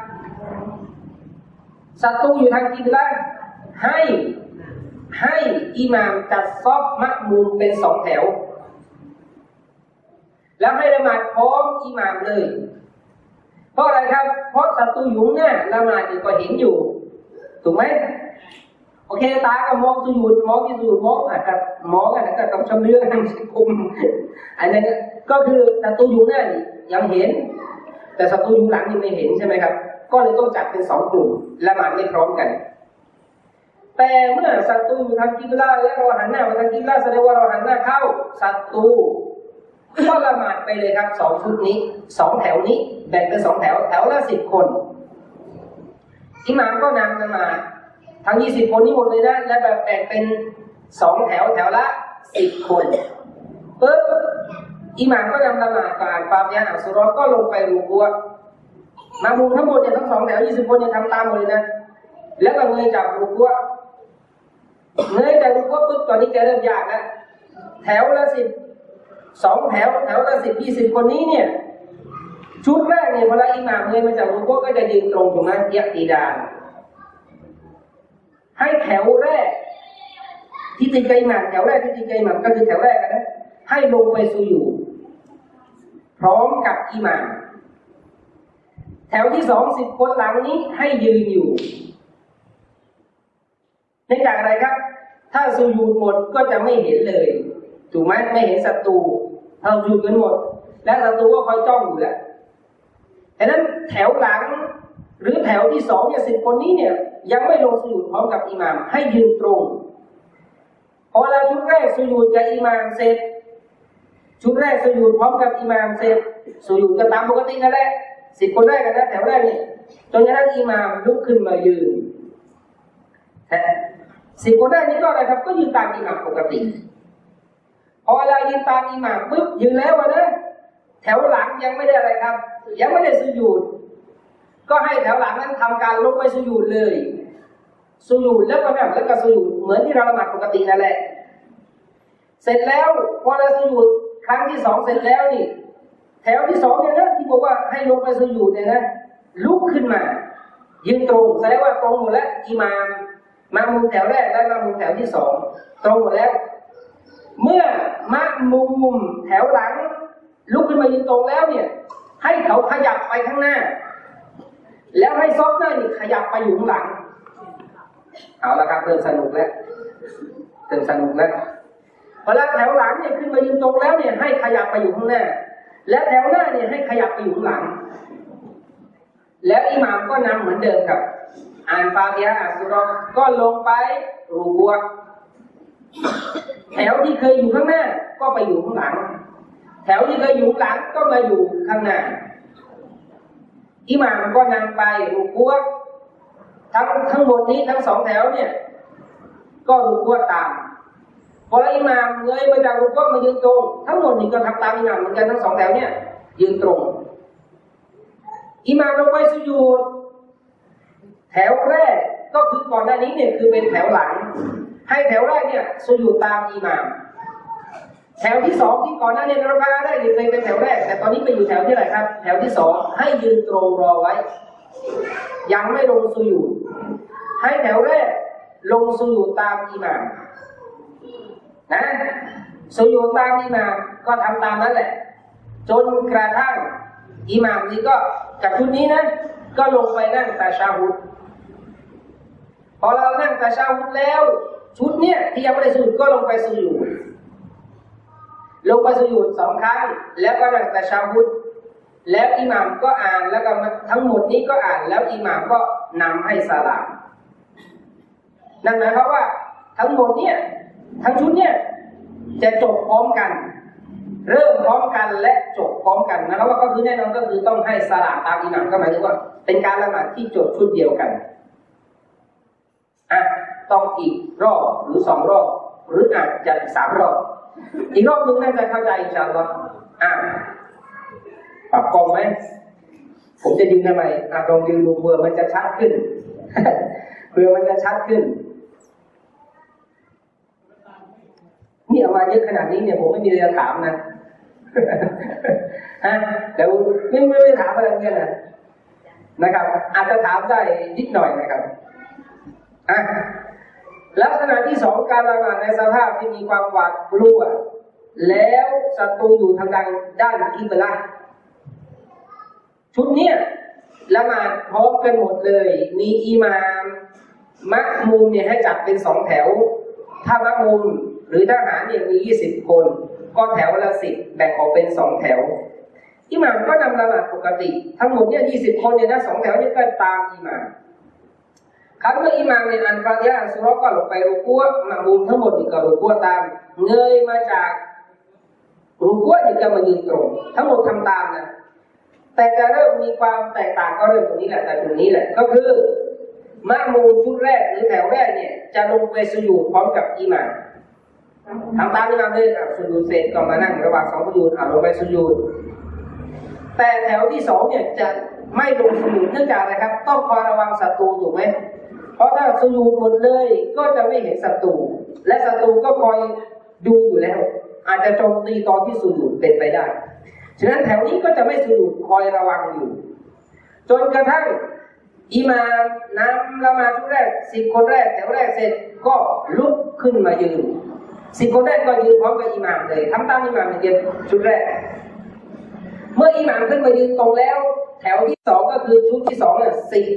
ศัตรูอยู่ทางกิบละให้อิหม่ามจัดซอฟมะมูมเป็นสองแถวแล้วให้ละหมาดพร้อมอิหม่ามเลยเพราะอะไรครับเพราะศัตรูอยู่เนี่ยละหมาดอยู่ก็เห็นอยู่ถูกไหมโอเคตาก็มองสุญูดมองที่สุญูดมองกับมองกันก็ต้องชำเลืองทางสิคุมอันนั้นก็คือศัตรูอยู่เนี่ยยังเห็นแต่ศัตรูอยู่หลังยังไม่เห็นใช่ไหมครับก็เลยต้องจัดเป็นสองกลุ่มละหมาดไม่พร้อมกันแต่เมื่อศัตรูอยู่ทางกิบละและเราหันหน้าไปทางกิบละแสดงว่าเราหันหน้าเข้าศัตรูก็ละหมาดไปเลยครับสองชุดนี้สองแถวนี้แบ่งเป็นสองแถวแถวละ10 คนอิหม่ามก็นำละหมาดทั้ง20 คนนี้หมดเลยนะและแบ่งเป็น2แถวแถวละ10 คนปึ๊บอิหม่ามก็นำละหมาดอ่านฟาติฮะห์อัลซูเราะห์ก็ลงไปรุกูอะห์มามุมทั้งหมดเนี่ยทั้ง2แถว20 คนเนี่ยทำตามหมดเลยนะแล้วก็เงยจากรุกูอะห์เงยจากรุกูอะห์ปึ๊บตอนนี้จะเริ่มยากแล้วแถวละ2 แถวละ10-20 คนนี้เนี่ยชุดแรกเนี่ยเวลาอิหม่ามเงยมาจากรุกูอะห์ก็จะยืนตรงถูกไหมยักติดาให้แถวแรกที่ติดกับอิหม่ามแถวแรกที่ติดกับอิหม่ามก็คือแถวแรกนะให้ลงไปสุญูดพร้อมกับอิหม่ามแถวที่20 คนหลังนี้ให้ยืนอยู่เนื่องจากอะไรครับถ้าสุญูดหมดก็จะไม่เห็นเลยถูกไหมไม่เห็นศัตรูเราสุญูดกันหมดและศัตรูก็คอยจ้องอยู่แล้วดังนั้นแถวหลังหรือแถวที่2เนี่ย10 คนนี้เนี่ยยังไม่ลงสุญูดพร้อมกับอิหม่ามให้ยืนตรงพอเราชุดแรกสุญูดกับอิหม่ามเสร็จชุดแรกสุญูดพร้อมกับอิหม่ามเสร็จสุญูดก็ตามปกตินั่นแหละ10 คนแรกกันนะแถวแรกนี่จนกระทั่งอิหม่ามลุกขึ้นมายืน10 คนแรกนี้ก็อะไรครับก็ยืนตามอิหม่ามปกติพอเรายืนตามอิหม่ามปึ๊บยืนแล้วนะแถวหลังยังไม่ได้อะไรครับยังไม่ได้สุญูดก็ให้แถวหลังนั้นทำการลงไปสุญูดเลยสุญูดแล้วก็สุญูดเหมือนที่เราละหมาดปกตินั่นแหละเสร็จแล้วพอเราสุญูดครั้งที่2เสร็จแล้วนี่แถวที่2เนี่ยนะที่บอกว่าให้ลงไปสุญูดเนี่ยนะลุกขึ้นมายืนตรงแสดงว่าตรงหมดแล้วอิหม่ามมามุมแถวแรกและมามุมแถวที่2ตรงหมดแล้วเมื่อมามุมแถวหลังลุกขึ้นมายืนตรงแล้วเนี่ยให้เขาขยับไปข้างหน้าแล้วให้ซอฟต์หน้านี่ขยับไปอยู่ข้างหลังเอาละครับเริ่มสนุกแล้วพอแล้วแถวหลังเนี่ยขึ้นมายืนตรงแล้วเนี่ยให้ขยับไปอยู่ข้างหน้าและแถวหน้าเนี่ยให้ขยับไปอยู่ข้างหลังแล้วอิหม่ามก็นำเหมือนเดิมครับอ่านฟาติฮะห์อัลซูเราะห์ก็ลงไปรุกูอะห์แถวที่เคยอยู่ข้างหน้าก็ไปอยู่ข้างหลังแถวที่เคยอยู่ข้างหลังก็มาอยู่ข้างหน้าอิหม่ามก็นำไปรุกูอะห์ทั้งหมดนี้ทั้ง2แถวเนี่ยก็รุกูอะห์ตามพออิหม่ามเงยมาจากรุกูอะห์มายืนตรงทั้งหมดนี้ก็ทำตามอิหม่ามเหมือนกันทั้ง2แถวเนี่ยยืนตรงอิหม่ามลงไปสุญูดแถวแรกก็คือก่อนหน้านี้เนี่ยคือเป็นแถวหลังให้แถวแรกเนี่ยสุญูดตามอิหม่ามแถวที่2ที่ก่อนหน้านี้เราพาได้เคยเป็นแถวแรกแต่ตอนนี้ไปอยู่แถวที่ไหนครับแถวที่2ให้ยืนตรงรอไว้ยังไม่ลงสุญูดให้แถวแรกลงสุญูดตามอิหม่ามนะสุญูดตามอิหม่ามก็ทำตามนั้นแหละจนกระทั่งอิหม่ามนี่ก็จากชุดนี้นะก็ลงไปนั่งตะชาฮุดพอเรานั่งตะชาฮุดแล้วชุดเนี้ยที่ยังไม่ได้สุญูดก็ลงไปสุญูด2 ครั้งแล้วก็นั่งตะชาฮุดแล้วอิหม่ามก็อ่านแล้วก็ทั้งหมดนี้ก็อ่านแล้วอิหม่ามก็นำให้สลามนั่นหมายความว่าทั้งหมดเนี่ยทั้งชุดเนี่ยจะจบพร้อมกันเริ่มพร้อมกันและจบพร้อมกันนะครับว่าก็คือแน่นอนก็คือต้องให้สลามตามอิหม่ามก็หมายถึงว่าเป็นการละหมาดที่จบชุดเดียวกันต้องอีกรอบหรือ2 รอบหรืออาจจะ3 รอบอีกรอบนึงน่าจะเข้าใจอินชาอัลลอฮ์ปรับกล้องไหมผมจะยืนทำไมลองยืนดูเพื่อมันจะชัดขึ้น เพื่อมันจะชัดขึ้นนี่เอามาเยอะขนาดนี้เนี่ยผมไม่มีอะไรจะถามนะ แต่ไม่ได้ถามอะไรเนี่ยนะครับอาจจะถามได้นิดหน่อยนะครับลักษณะที่2การละหมาดในสภาพที่มีความหวาดกลัวแล้วศัตรูอยู่ทางด้านกิบละห์ชุดเนี้ยละหมาดพร้อมกันหมดเลยมีอิหม่ามมักมุมเนี่ยให้จัดเป็น2 แถวถ้ามักมุมหรือทหารเนี่ยมี20 คนก็แถวละ10แบ่งออกเป็น2 แถวอิหม่ามก็นำละหมาดปกติทั้งหมดเนี่ย20 คนเนี่ยนะ2 แถวเนี่ยก็ตามอิหม่ามครั้งเมื่ออิหม่ามเนี่ยอ่านฟาติฮะห์ซูเราะห์ก็ลงไปรุกูอ์มักมุมทั้งหมดนี่ก็รุกูอ์ตามเงยมาจากรุกูอ์นี่ก็มายืนตรงทั้งหมดทำตามนะแต่จะเริ่มมีความแตกต่างก็เริ่มตรงนี้แหละแต่ตรงนี้แหละก็คือมักมุมชุดแรกหรือแถวแรกเนี่ยจะลงไปสุญูดพร้อมกับอิหม่ามทำตามอิหม่ามเลยสุญูดเสร็จก็มานั่งระหว่าง2 สุญูดลงไปสุญูดแต่แถวที่2เนี่ยจะไม่ลงสุญูดเนื่องจากอะไรครับต้องคอยระวังศัตรูถูกไหมเพราะถ้าสุญูดหมดเลยก็จะไม่เห็นศัตรูและศัตรูก็คอยดูอยู่แล้วอาจจะโจมตีตอนที่สุญูดเป็นไปได้ฉะนั้นแถวนี้ก็จะไม่สุญูดคอยระวังอยู่จนกระทั่งอิหม่ามนำละหมาดชุดแรก10 คนแรกแถวแรกเสร็จก็ลุกขึ้นมายืน10 คนแรกก็ยืนพร้อมกับอิหม่ามเลยทำตามอิหม่ามในชุดแรกเมื่ออิหม่ามขึ้นมายืนตรงแล้วแถวที่2ก็คือชุดที่2เนี่ย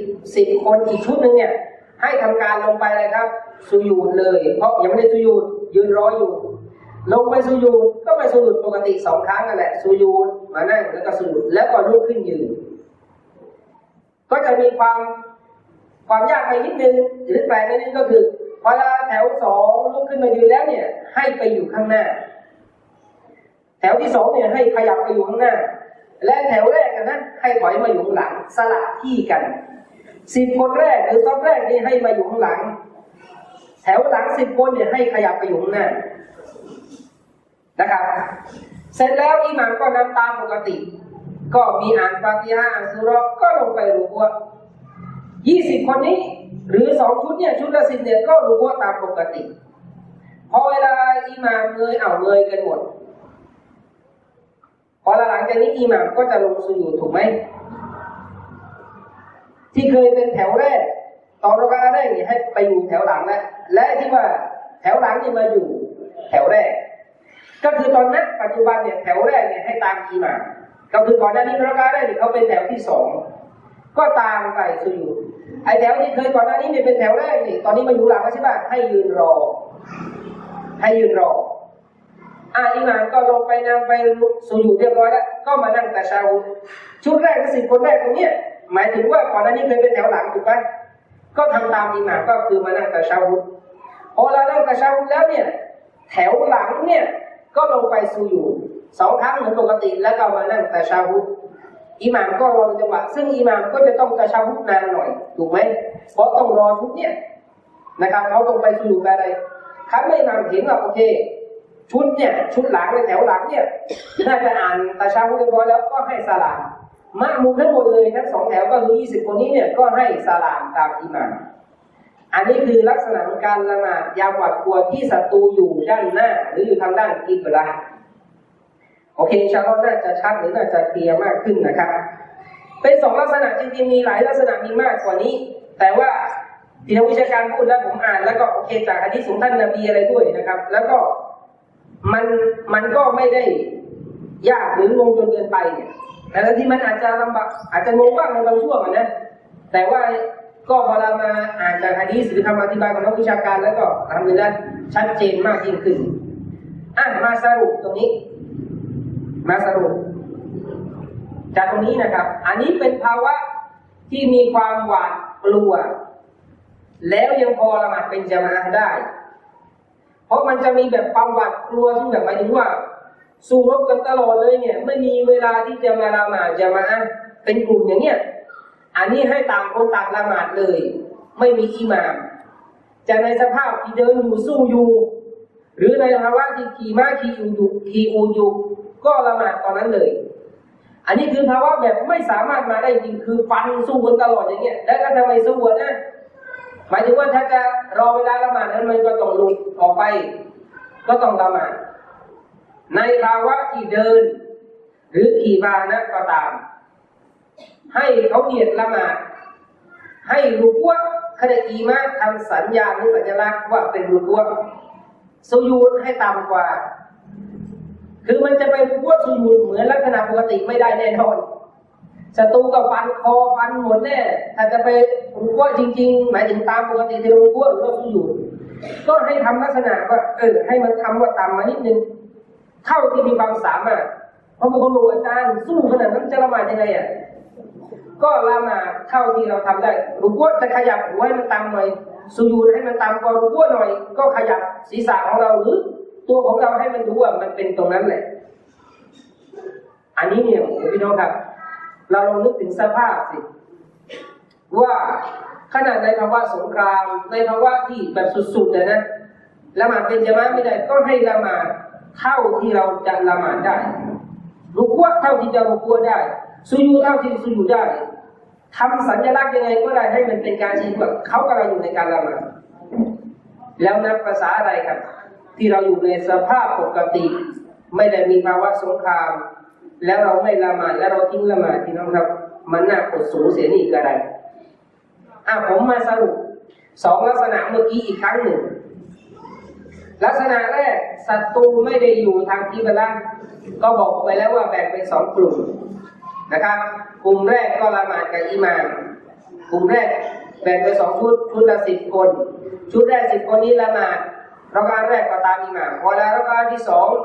10 คนอีกชุดนึงเนี่ยให้ทำการลงไปเลยครับสุญูดเลยเพราะยังไม่ได้สุญูดยืนรออยู่ลงไปสุญูดก็ไปสุญูดปกติ2 ครั้งนั่นแหละสุญูดมานั่งแล้วก็สุญูดแล้วก็ลุกขึ้นยืนก็จะมีความยากไปนิดนึงหรือแปลกนิดนึงก็คือพอแถว2ลุกขึ้นมายืนแล้วเนี่ยให้ไปอยู่ข้างหน้าแถวที่2เนี่ยให้ขยับไปอยู่ข้างหน้าและแถวแรกนั้นให้ถอยมาอยู่ข้างหลังสลับที่กัน10 คนแรกหรือซอฟแรกนี่ให้มาอยู่ข้างหลังแถวหลัง10 คนเนี่ยให้ขยับไปอยู่ข้างหน้านะครับเสร็จแล้วอิหม่ามก็นำตามปกติก็มีอ่านฟาติฮะห์อ่านซูเราะห์ก็ลงไปรุกูอ์20 คนนี้หรือ2 ชุดเนี่ยชุดละ10เนี่ยก็รุกูอ์ตามปกติพอเวลาอิหม่ามเงยกันหมดพอหลังจากนี้อิหม่ามก็จะลงสุญูดถูกไหมที่เคยเป็นแถวแรกตอนรอกาแรกเนี่ยให้ไปอยู่แถวหลังและที่ว่าแถวหลังนี่มาอยู่แถวแรกก็คือตอนนั้นปัจจุบันเนี่ยแถวแรกเนี่ยให้ตามอิหม่ามก็คือก่อนหน้านี้รอกาแรกเนี่ยเขาเป็นแถวที่2ก็ตามไปสุญูดไอ้แถวที่เคยก่อนหน้านี้เนี่ยเป็นแถวแรกนี่ตอนนี้มาอยู่หลังแล้วใช่ป่ะให้ยืนรออิหม่ามก็ลงไปนั่งไปสุญูดเรียบร้อยแล้วก็มานั่งตะชาฮุดชุดแรกก็10 คนแรกตรงเนี้ยหมายถึงว่าก่อนหน้านี้เคยเป็นแถวหลังถูกไหมก็ทำตามอิหม่ามก็คือมานั่งตะชาฮุดพอเรานั่งตะชาฮุดแล้วเนี่ยแถวหลังเนี่ยก็ลงไปสุญูด2 ครั้งเหมือนปกติแล้วก็มานั่งตะชาฮุดอิหม่ามก็รอจังหวะซึ่งอิหม่ามก็จะต้องตะชาฮุดนานหน่อยถูกไหมเพราะต้องรอชุดเนี่ยนะครับเขาต้องไปสุญูดอะไรครั้งนี้อิหม่ามเห็นว่าโอเคชุดหลังในแถวหลังเนี่ยน่าจะอ่านตะชาฮุดเรียบร้อยแล้วก็ให้สลามมะมุมทั้งหมดเลยทั้ง2 แถวก็คือ20 คนนี้เนี่ยก็ให้สลามตามอิหม่ามอันนี้คือลักษณะของการละหมาดยามหวาดกลัวที่ศัตรูอยู่ด้านหน้าหรืออยู่ทางด้านกิบละห์โอเคอินชาอัลลอฮ์น่าจะชัดหรือน่าจะเคลียร์มากขึ้นนะครับเป็น2 ลักษณะจริงๆมีหลายลักษณะมีมากกว่านี้แต่ว่าที่นักวิชาการพูดแล้วผมอ่านแล้วก็โอเคจากหะดีษของท่านนบีอะไรด้วยนะครับแล้วก็มันก็ไม่ได้ยากหรืองงจนเกินไปเนี่ยแต่บางทีมันอาจจะลำบากอาจจะงงบ้างในบางช่วงนะแต่ว่าก็พอเรามาอ่านจากหะดีษหรือคำอธิบายของนักวิชาการแล้วก็ทำได้ชัดเจนมากยิ่งขึ้นมาสรุปตรงนี้มาสรุปจากตรงนี้นะครับอันนี้เป็นภาวะที่มีความหวาดกลัวแล้วยังพอละหมาดเป็นญะมาอะห์ได้เพราะมันจะมีแบบความหวาดกลัวที่แบบหมายถึงว่าสู้รบกันตลอดเลยเนี่ยไม่มีเวลาที่จะมาละหมาดญะมาอะห์เป็นกลุ่มอย่างเนี้ยอันนี้ให้ต่างคนต่างละหมาดเลยไม่มีอิหม่ามจะในสภาพที่เดินอยู่สู้อยู่หรือในภาวะที่ขี่ม้าขี่อูอยู่ก็ละหมาดตอนนั้นเลยอันนี้คือภาวะแบบไม่สามารถมาได้จริงคือฟันสู้กันตลอดอย่างเงี้ยแล้วก็ทำไมสู้นะหมายถึงว่าถ้าจะรอเวลาละหมาดนั้นมันก็ต้องลุกออกไปก็ต้องละหมาดในภาวะที่เดินหรือขี่พาหนะก็ตามให้เขาเนียดละหมาดให้รุกัวขณะอีมะทำสัญญาณหรือสัญลักษณ์ว่าเป็นรุกัวสุญูดให้ต่ำกว่าคือมันจะไปรุกัวสุญูดเหมือนลักษณะปกติไม่ได้แน่นอนศัตรูก็ฟันคอฟันหมดแน่ถ้าจะไปรุกัวจริงๆหมายถึงตามปกติที่รุกัวหรือว่าสุญูดก็ให้ทำลักษณะว่าให้มันทำว่าต่ำมานิดนึงเท่าที่มีความสามารถเพราะบางคนบอกอาจารย์สู้ขนาดนั้นจะละหมาดยังไงอ่ะก็ละหมาดเท่าที่เราทำได้รุกัวจะขยับหัวให้มันต่ำหน่อยสุญูดให้มันต่ำกว่ารุกัวหน่อยก็ขยับศีรษะของเราหรือตัวของเราให้มันรู้ว่ามันเป็นตรงนั้นแหละอันนี้เนี่ยพี่น้องครับเราลองนึกถึงสภาพสิว่าขนาดในภาวะสงครามในภาวะที่แบบสุดๆเลยนะละหมาดเป็นญะมาอะห์ไม่ได้ก็ให้ละหมาดเท่าที่เราจะละหมาดได้รุกัวเท่าที่จะรุกัวได้สุญูดเท่าที่สุญูดได้ทำสัญลักษณ์ยังไงก็ได้ให้มันเป็นการชี้ว่าเขากำลังอยู่ในการละหมาดแล้วนับภาษาอะไรครับที่เราอยู่ในสภาพปกติไม่ได้มีภาวะสงครามแล้วเราไม่ละหมาดแล้วเราทิ้งละหมาดที่น้องครับมันน่าอดสูญเสียนี่ก็ได้ผมมาสรุปสองลักษณะเมื่อกี้อีกครั้งหนึ่งลักษณะแรกศัตรูไม่ได้อยู่ทางกิบละห์ก็บอกไปแล้วว่าแบ่งเป็นสองกลุ่มนะครับกลุ่มแรกก็ละหมาดกับอิหม่ามกลุ่มแรกแบ่งเป็นสองชุดละ10 คนชุดแรก10 คนนี้ละหมาดรอกาตแรกก็ตามอิหม่ามพอแล้วรอกาตที่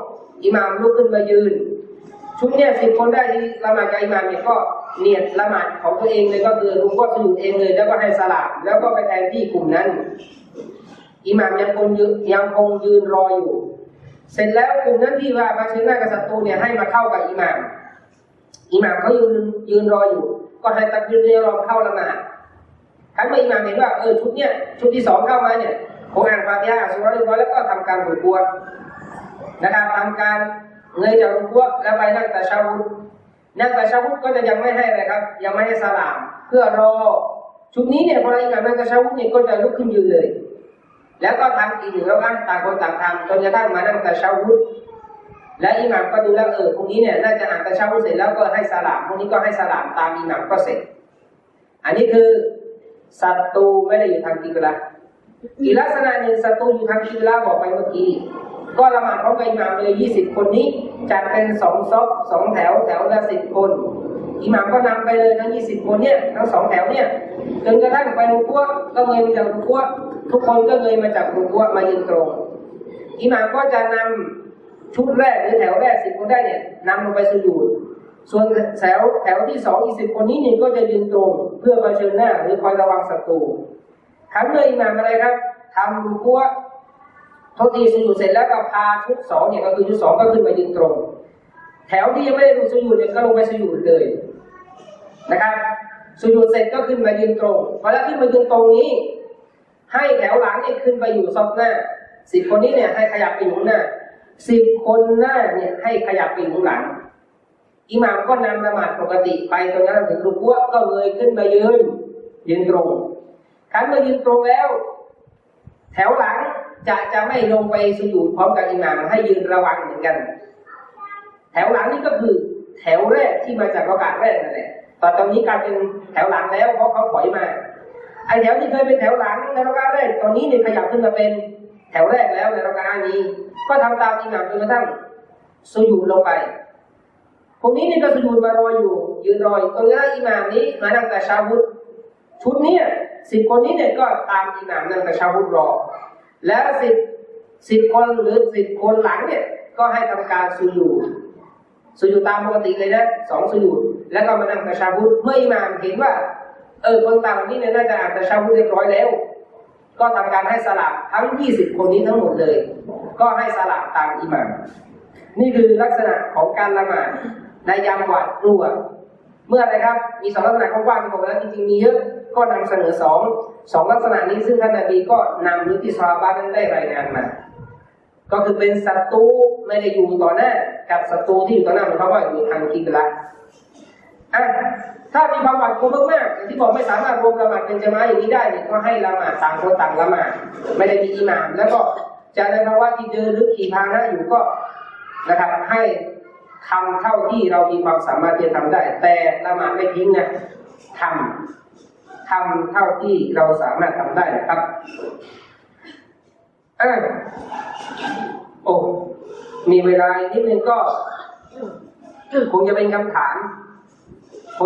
2อิหม่ามลุกขึ้นมายืนชุดเนี่ย10 คนได้ที่ละหมาดกับอิหม่ามเนี่ยก็เนียดละหมาดของตัวเองเลยก็คือรู้ว่าสุญูดเองเลยแล้วก็ให้สลามแล้วก็ไปแทนที่กลุ่มนั้นอิหม่ามยังคงยืนรออยู่เสร็จแล้วกลุ่มนั้นที่ว่ามาเชิญหน้ากับศัตรูเนี่ยให้มาเข้ากับอิหม่ามเขายืนรออยู่ก็ให้ตักบีรอิหรอมเข้าละหมาดทั้งเมื่ออิหม่ามเห็นว่าชุดที่2เข้ามาเนี่ยคงอ่านฟาติฮะห์สุเราะห์เรียบร้อยแล้วก็ทำการรุกัวนะครับทำการเงยจากรุกัวแล้วไปนั่งตะชะฮุดก็จะยังไม่ให้อะไรครับยังไม่ให้สลามเพื่อรอชุดนี้เนี่ยพออิหม่ามนั่งตะชะฮุดเนี่ยก็จะลุกขึ้นยืนเลยแล้วก็ทำอีกหนึ่งแล้วกันต่างคนต่างทำจนกระทั่งมานั่งตะชะฮุดและอิหม่ามก็ดูแล้วพรุ่งนี้เนี่ยน่าจะอ่านตะชะฮุดเสร็จแล้วก็ให้สลามพรุ่งนี้ก็ให้สลามตามอิหม่ามก็เสร็จอันนี้คือศัตรูไม่ได้อยู่ทางกิบละห์อีกลักษณะหนึ่งศัตรูอยู่ทางกิบละห์บอกไปเมื่อกี้ก็ละหมาดพร้อมกับอิหม่ามเลย20 คนนี้จัดเป็น2 ซอฟ2 แถวละ10 คนอิหม่ามก็นำไปเลยทั้ง20 คนเนี่ยทั้ง2 แถวเนี่ยจนกระทั่งไปรุกัวก็เงยมาจากรุกัวทุกคนก็เงยมาจากรุกัวมายืนตรงอิหม่ามก็จะนำชุดแรกหรือแถวแรก10 คนได้เนี่ยนำลงไปสุญูดส่วนแถวที่2อีก10 คนนี้เนี่ยก็จะยืนตรงเพื่อเผชิญหน้าหรือคอยระวังศัตรูครั้งเลยอิหม่ามอะไรครับทำรุกัวทุกทีสุญูดเสร็จแล้วก็พาชุด2เนี่ยก็คือชุด2ก็ขึ้นมายืนตรงแถวที่ยังไม่ได้สุญูดเนี่ยก็ลงไปสุญูดเลยนะครับสุญูดเสร็จก็ขึ้นมายืนตรงพอแล้วขึ้นมายืนตรงนี้ให้แถวหลังเนี่ยขึ้นไปอยู่ซอฟหน้า10 คนนี้เนี่ยให้ขยับไปอยู่หน้า10 คนหน้าเนี่ยให้ขยับไปอยู่หลังอิหม่ามก็นำละหมาดปกติไปตรงนั้นถึงรุกัวก็เงยขึ้นมายืนตรงครั้นมายืนตรงแล้วแถวหลังจะไม่ลงไปสุญูดพร้อมกับอิหม่ามให้ยืนระวังเหมือนกันแถวหลังนี่ก็คือแถวแรกที่มาจากรอกาตแรกนั่นแหละตอนนี้กลายเป็นแถวหลังแล้วเพราะเขาถอยมาไอแถวที่เคยเป็นแถวหลังในรอกาตแรกตอนนี้เนี่ยขยับขึ้นมาเป็นแถวแรกแล้วในรอกาตนี้ก็ทำตามอิหม่ามจนกระทั่งสุญูดลงไปพวกนี้นี่ก็สุญูดมารออยู่ยืนรออยู่ตรงนั้นอิหม่ามนี้มานั่งตะชะฮุดชุดนี้10 คนนี้เนี่ยก็ตามอิหม่ามนั่งตะชะฮุดรอแล้ว10 คนหรือ10 คนหลังเนี่ยก็ให้ทำการสุญูดตามปกติเลยนะ2 สุญูดแล้วก็มานั่งตะชาฮุดเมื่ออิหม่ามเห็นว่าคนต่างนี่เนี่ยน่าจะอ่านตะชาฮุดเรียบร้อยแล้วก็ทำการให้สลับทั้ง20คนนี้ทั้งหมดเลยก็ให้สลับตามอิหม่ามนี่คือลักษณะของการละหมาดในยามหวาดกลัวเมื่ออะไรครับมี2ลักษณะกว้างๆที่ผมแล้วจริงๆมีเยอะก็นำเสนอ2ลักษณะนี้ซึ่งท่านนบีก็นำหรือที่ซอฮาบะห์นั้นได้รายงานมาก็คือเป็นศัตรูไม่ได้อยู่ต่อหน้ากับศัตรูที่อยู่ต่อหน้าหมายความว่าอยู่ทางกิบละถ้ามีความหวาดกลัวมากๆอย่างที่บอกไม่สามารถรวมละหมาดเป็นญะมาอะห์อย่างนี้ได้เนี่ยก็ให้ละหมาดต่างคนต่างละหมาดไม่ได้มีอิหม่ามแล้วก็จะในภาวะที่เดินหรือขี่พาหนะอยู่ก็นะครับให้ทำเท่าที่เรามีความสามารถที่จะทำได้แต่ละหมาดไม่ทิ้งนะทำเท่าที่เราสามารถทำได้นะครับมีเวลาอีกนิดนึงก็คงจะเป็นคำถามพ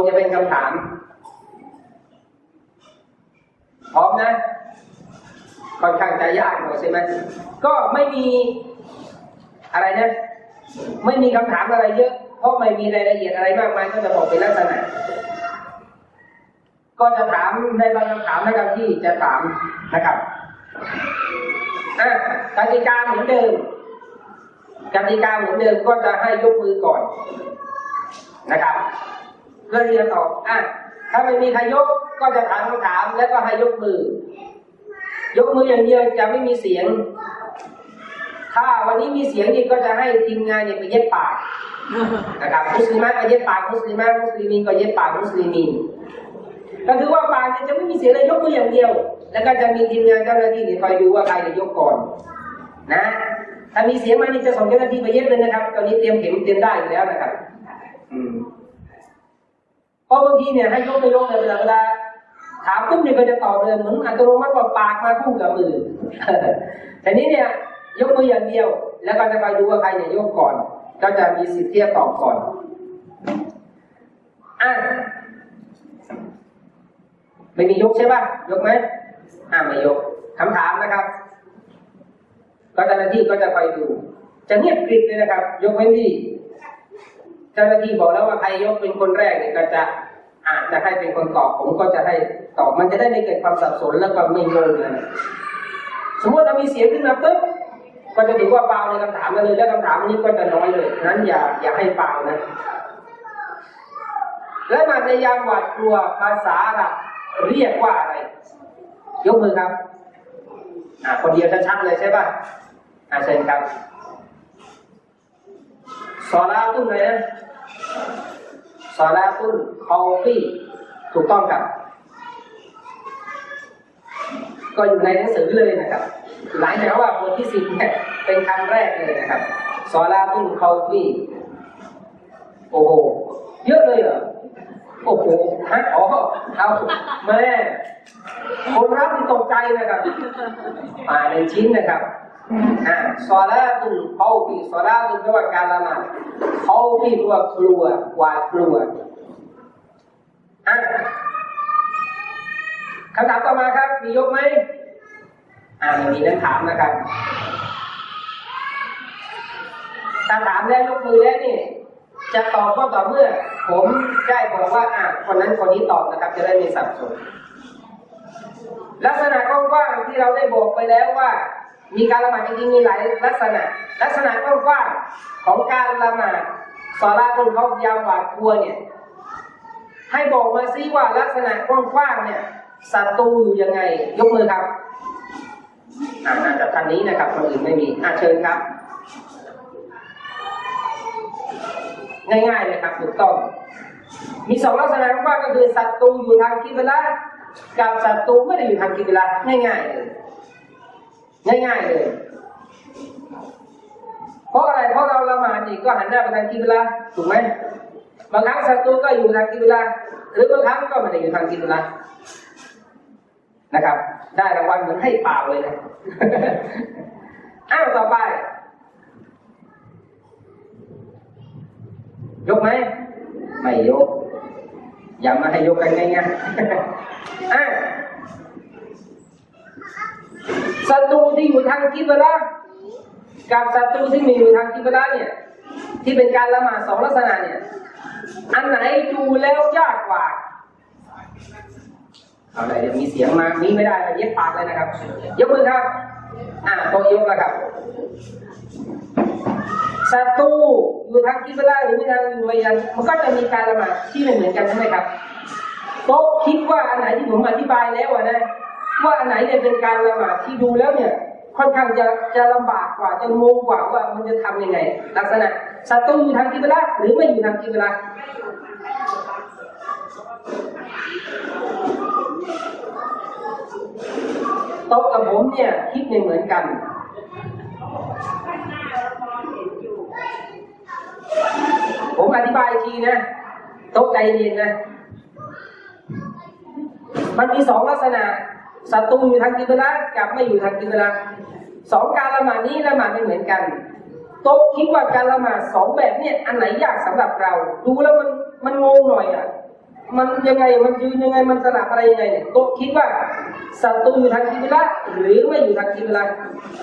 ร้อมนะค่อนข้างจะยากหน่อยใช่ไหมก็ไม่มีอะไรนะไม่มีคำถามอะไรเยอะเพราะไม่มีรายละเอียดอะไรมากมายก็จะบอกเป็นลักษณะก็จะถามในบางคำถามนะครับที่จะถามนะครับกติกาเหมือนเดิมก็จะให้ยกมือก่อนนะครับเพื่อที่จะตอบถ้าไม่มีใครยกก็จะถามคำถามแล้วก็ให้ยกมืออย่างเดียวจะไม่มีเสียงถ้าวันนี้มีเสียงนี่ก็จะให้ทีมงานเนี่ยไปเย็บปากนะครับมุสลิมะก็เย็บปากมุสลิมีนก็เย็บปากมุสลิมีนก็คือว่าปากจะไม่มีเสียงเลยยกมืออย่างเดียวแล้วก็จะมีทีมงานเจ้าหน้าที่คอยดูว่าใครจะยกก่อนนะถ้ามีเสียงมานี่จะส่งเจ้าหน้าที่ไปเย็บเลยนะครับตอนนี้เตรียมเข็มเตรียมได้อยู่แล้วนะครับเพราะบางทีเนี่ยให้ยกไปยกเลยเวลาถามปุ๊บเนี่ยก็จะตอบเลยเหมือนอัตโนมัติว่าปากมาคู่กับมือแต่นี้เนี่ยยกมืออย่างเดียวแล้วก็จะไปดูว่าใครเนี่ยยกก่อนก็จะมีสิทธิ์ที่จะตอบก่อนไม่มียกใช่ป่ะยกไหมไม่ยกคำถามนะครับก็เจ้าหน้าที่ก็จะคอยดูจะเงียบกริบเลยนะครับยกเว้นที่เจ้าหน้าที่บอกแล้วว่าใครยกเป็นคนแรกเนี่ยก็จะจะให้เป็นคนตอบผมก็จะให้ตอบมันจะได้ไม่เกิดความสับสนแล้วก็ไม่งงเลยสมมติถ้ามีเสียงขึ้นมาปุ๊บก็จะถือว่าเปล่าในคำถามเลยแล้วคำถามนี้ก็จะน้อยเลยนั้นอย่าให้เปล่านะและมาในยามหวาดกลัวภาษาอาหรับเรียกว่าอะไรยกมือครับคนเดียวชัดๆเลยใช่ป่ะเชิญครับซอลาตุนเลยนะซอลาตุนคอฟี่ถูกต้องครับก็อยู่ในหนังสือเลยนะครับหลายแถวว่าบทที่10เนี่ยเป็นคำแรกเลยนะครับซอลาตุนคอฟี่โอ้โหเยอะเลยเหรอโอ้โหเอาแม่คนรับที่ตกใจนะครับในชิ้นนะครับซอลาตุนคอฟี่ซอลาตุนแปลว่าการละหมาดคอฟี่แปลว่ากลัวหวาดกลัวคำถามต่อมาครับมียกไหมไม่มีนั้นถามนะครับถ้าถามแล้วยกมือแล้วนี่จะตอบก็ต่อเมื่อผมได้บอกว่าคนนั้นคนนี้ตอบนะครับจะได้ไม่สับสนลักษณะกว้างๆที่เราได้บอกไปแล้วว่ามีการละหมาดจริงๆมีหลายลักษณะกว้างๆของการละหมาดศอลาตุลเขายามหวาดกลัวเนี่ยให้บอกมาซิว่าลักษณะกว้างๆเนี่ยศัตรูอยู่ยังไงยกมือครับน่าจะท่านนี้นะครับคนอื่นไม่มีเชิญครับง่ายๆเลยครับถูกต้องมี2ลักษณะกว้างก็คือศัตรูอยู่ทางกิบละกับศัตรูไม่ได้อยู่ทางกิบละง่ายๆเลยเพราะอะไรเพราะเราละหมาดนี่ก็หันหน้าไปทางกิบละถูกไหมบางครั้งศัตรูก็อยู่ทางกิบละหรือบางครั้งก็ไม่ได้อยู่ทางกิบละนะครับได้รางวัลเหมือนให้เปล่าเลยนะต่อไปยกไหมไม่ยกอย่ามาให้ยกกันง่ายๆศัตรูที่อยู่ทางกิบละกับศัตรูที่ไม่อยู่ทางกิบละเนี่ยที่เป็นการละหมาด2ลักษณะเนี่ยอันไหนดูแล้วยากกว่าเอาอะไรเดี๋ยวมีเสียงมามีไม่ได้เย็บปากเลยนะครับยกมือครับโตยกแล้วครับศัตรูอยู่ทางกิบลาหรือไม่ทางอยู่มายังมันก็จะมีการละหมาดที่ไม่เหมือนกันใช่ไหมครับโต๊ะคิดว่าอันไหนที่ผมอธิบายแล้วนะว่าอันไหนเนี่ยเป็นการละหมาดที่ดูแล้วเนี่ยค่อนข้างจะลำบากกว่าจะงงกว่าว่ามันจะทำยังไงลักษณะศัตรูอยู่ทางกิบลาหรือไม่อยู่ทางกิบลาโต๊ะกับผมเนี่ยคิดไม่เหมือนกันผมอธิบายอีกทีนะโต๊ะใจเย็นนะมันมีสองลักษณะศัตรูอยู่ทางกิบลากับไม่อยู่ทางกิบลาสองการละหมาดนี้ละหมาดไม่เหมือนกันโต๊ะคิดว่าการละหมาดสองแบบเนี่ยอันไหนยากสำหรับเราดูแล้วมันงงหน่อยมันยังไงมันยืนยังไงมันสลับอะไรยังไงเนี่ยโต๊ะคิดว่าศัตรูอยู่ทางกิบลาหรือไม่อยู่ทางกิบลา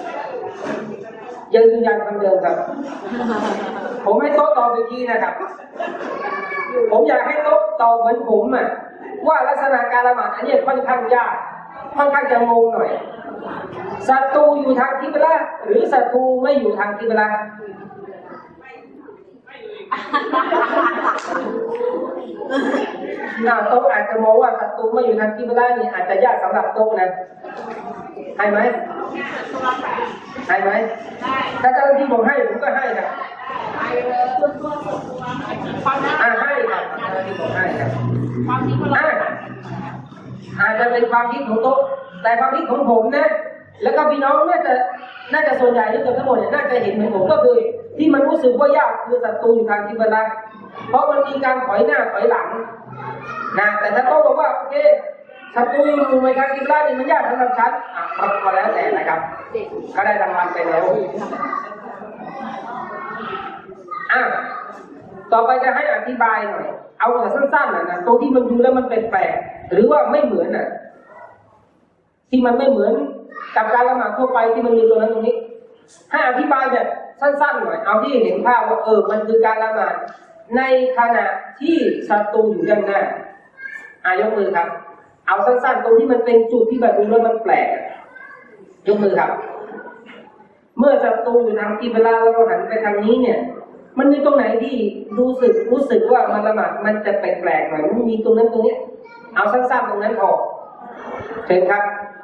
ยังยืนยันคำเดิมครับผมให้โต๊ะตอบอีกทีนะครับผมอยากให้โต๊ะตอบเหมือนผมว่าลักษณะการละหมาดอันนี้ค่อนข้างยากค่อนข้างจะงงหน่อยศัตรูอยู่ทางกิบลาหรือศัตรูไม่อยู่ทางกิบลาโต๊ะอาจจะมองว่าศัตรูไม่อยู่ทางกิบลานี่อาจจะยากสำหรับโต๊ะนะใช่ไหมใช่ไหมถ้าเจ้าหน้าที่บอกให้ผมก็ให้ครับให้ครับเจ้าหน้าที่บอกให้ครับอาจจะเป็นความคิดของโต๊ะแต่ความคิดของผมนะแล้วก็พี่น้องน่าจะส่วนใหญ่หรือเกือบทั้งหมดเนี่ยน่าจะเห็นเหมือนผมก็คือที่มันรู้สึกว่ายากคือศัตรูอยู่ทางกิบลาเพราะมันมีการถอยหน้าถอยหลังนะแต่ถ้าโต๊ะบอกว่าโอเคศัตรูอยู่ในทางกิบลานี่มันยากสำหรับฉันก็แล้วแต่นะครับก็ได้รางวัลไปแล้วต่อไปจะให้อธิบายหน่อยเอาแต่สั้นๆนะตรงที่มันดูแล้วมันแปลกๆหรือว่าไม่เหมือนที่มันไม่เหมือนกับการละหมาดทั่วไปที่มันมีตัวนั้นตรงนี้ให้อธิบายแบบสั้นๆหน่อยเอาที่เห็นภาพว่ามันคือการละหมาดในขณะที่ศัตรูอยู่ด้านหน้ายกมือครับเอาสั้นๆตรงที่มันเป็นจุดที่แบบดูแล้วมันแปลกยกมือครับเมื่อศัตรูอยู่ทางกิบลาแล้วเราหันไปทางนี้เนี่ยมันมีตรงไหนที่รู้สึกว่ามันละหมาดมันจะแปลกๆหน่อยมันมีตรงนั้นตรงนี้เอาสั้นๆตรงนั้นออกเชิญครับ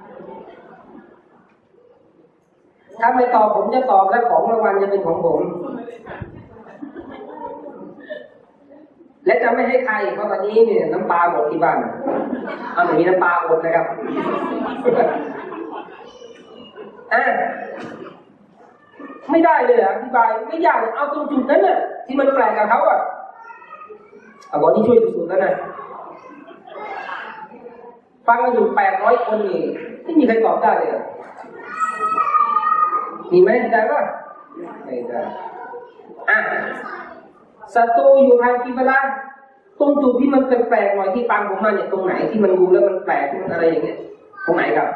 ถ้าไม่ตอบผมจะตอบและของรางวัลจะเป็นของผมและจะไม่ให้ใครเพราะตอนนี้เนี่ยน้ำปลาหมดที่บ้านเอาหนูมีน้ำปลาหมดนะครับไม่ได้เลยอธิบายไม่ยากเอาตรงจุดนั้นน่ะที่มันแปลกกับเขาบอกนี่ช่วยสุดๆแล้วนะฟังกันอยู่800 คนนี่ไม่มีใครตอบได้เลยมีไหมได้ป่ะไม่ได้ศัตรูอยู่ทางกิบลาตรงจุดที่มันแปลกๆหน่อยที่ฟังผมมาเนี่ยตรงไหนที่มันดูแล้วมันแปลกมันอะไรอย่างเงี้ยตรงไหนครับ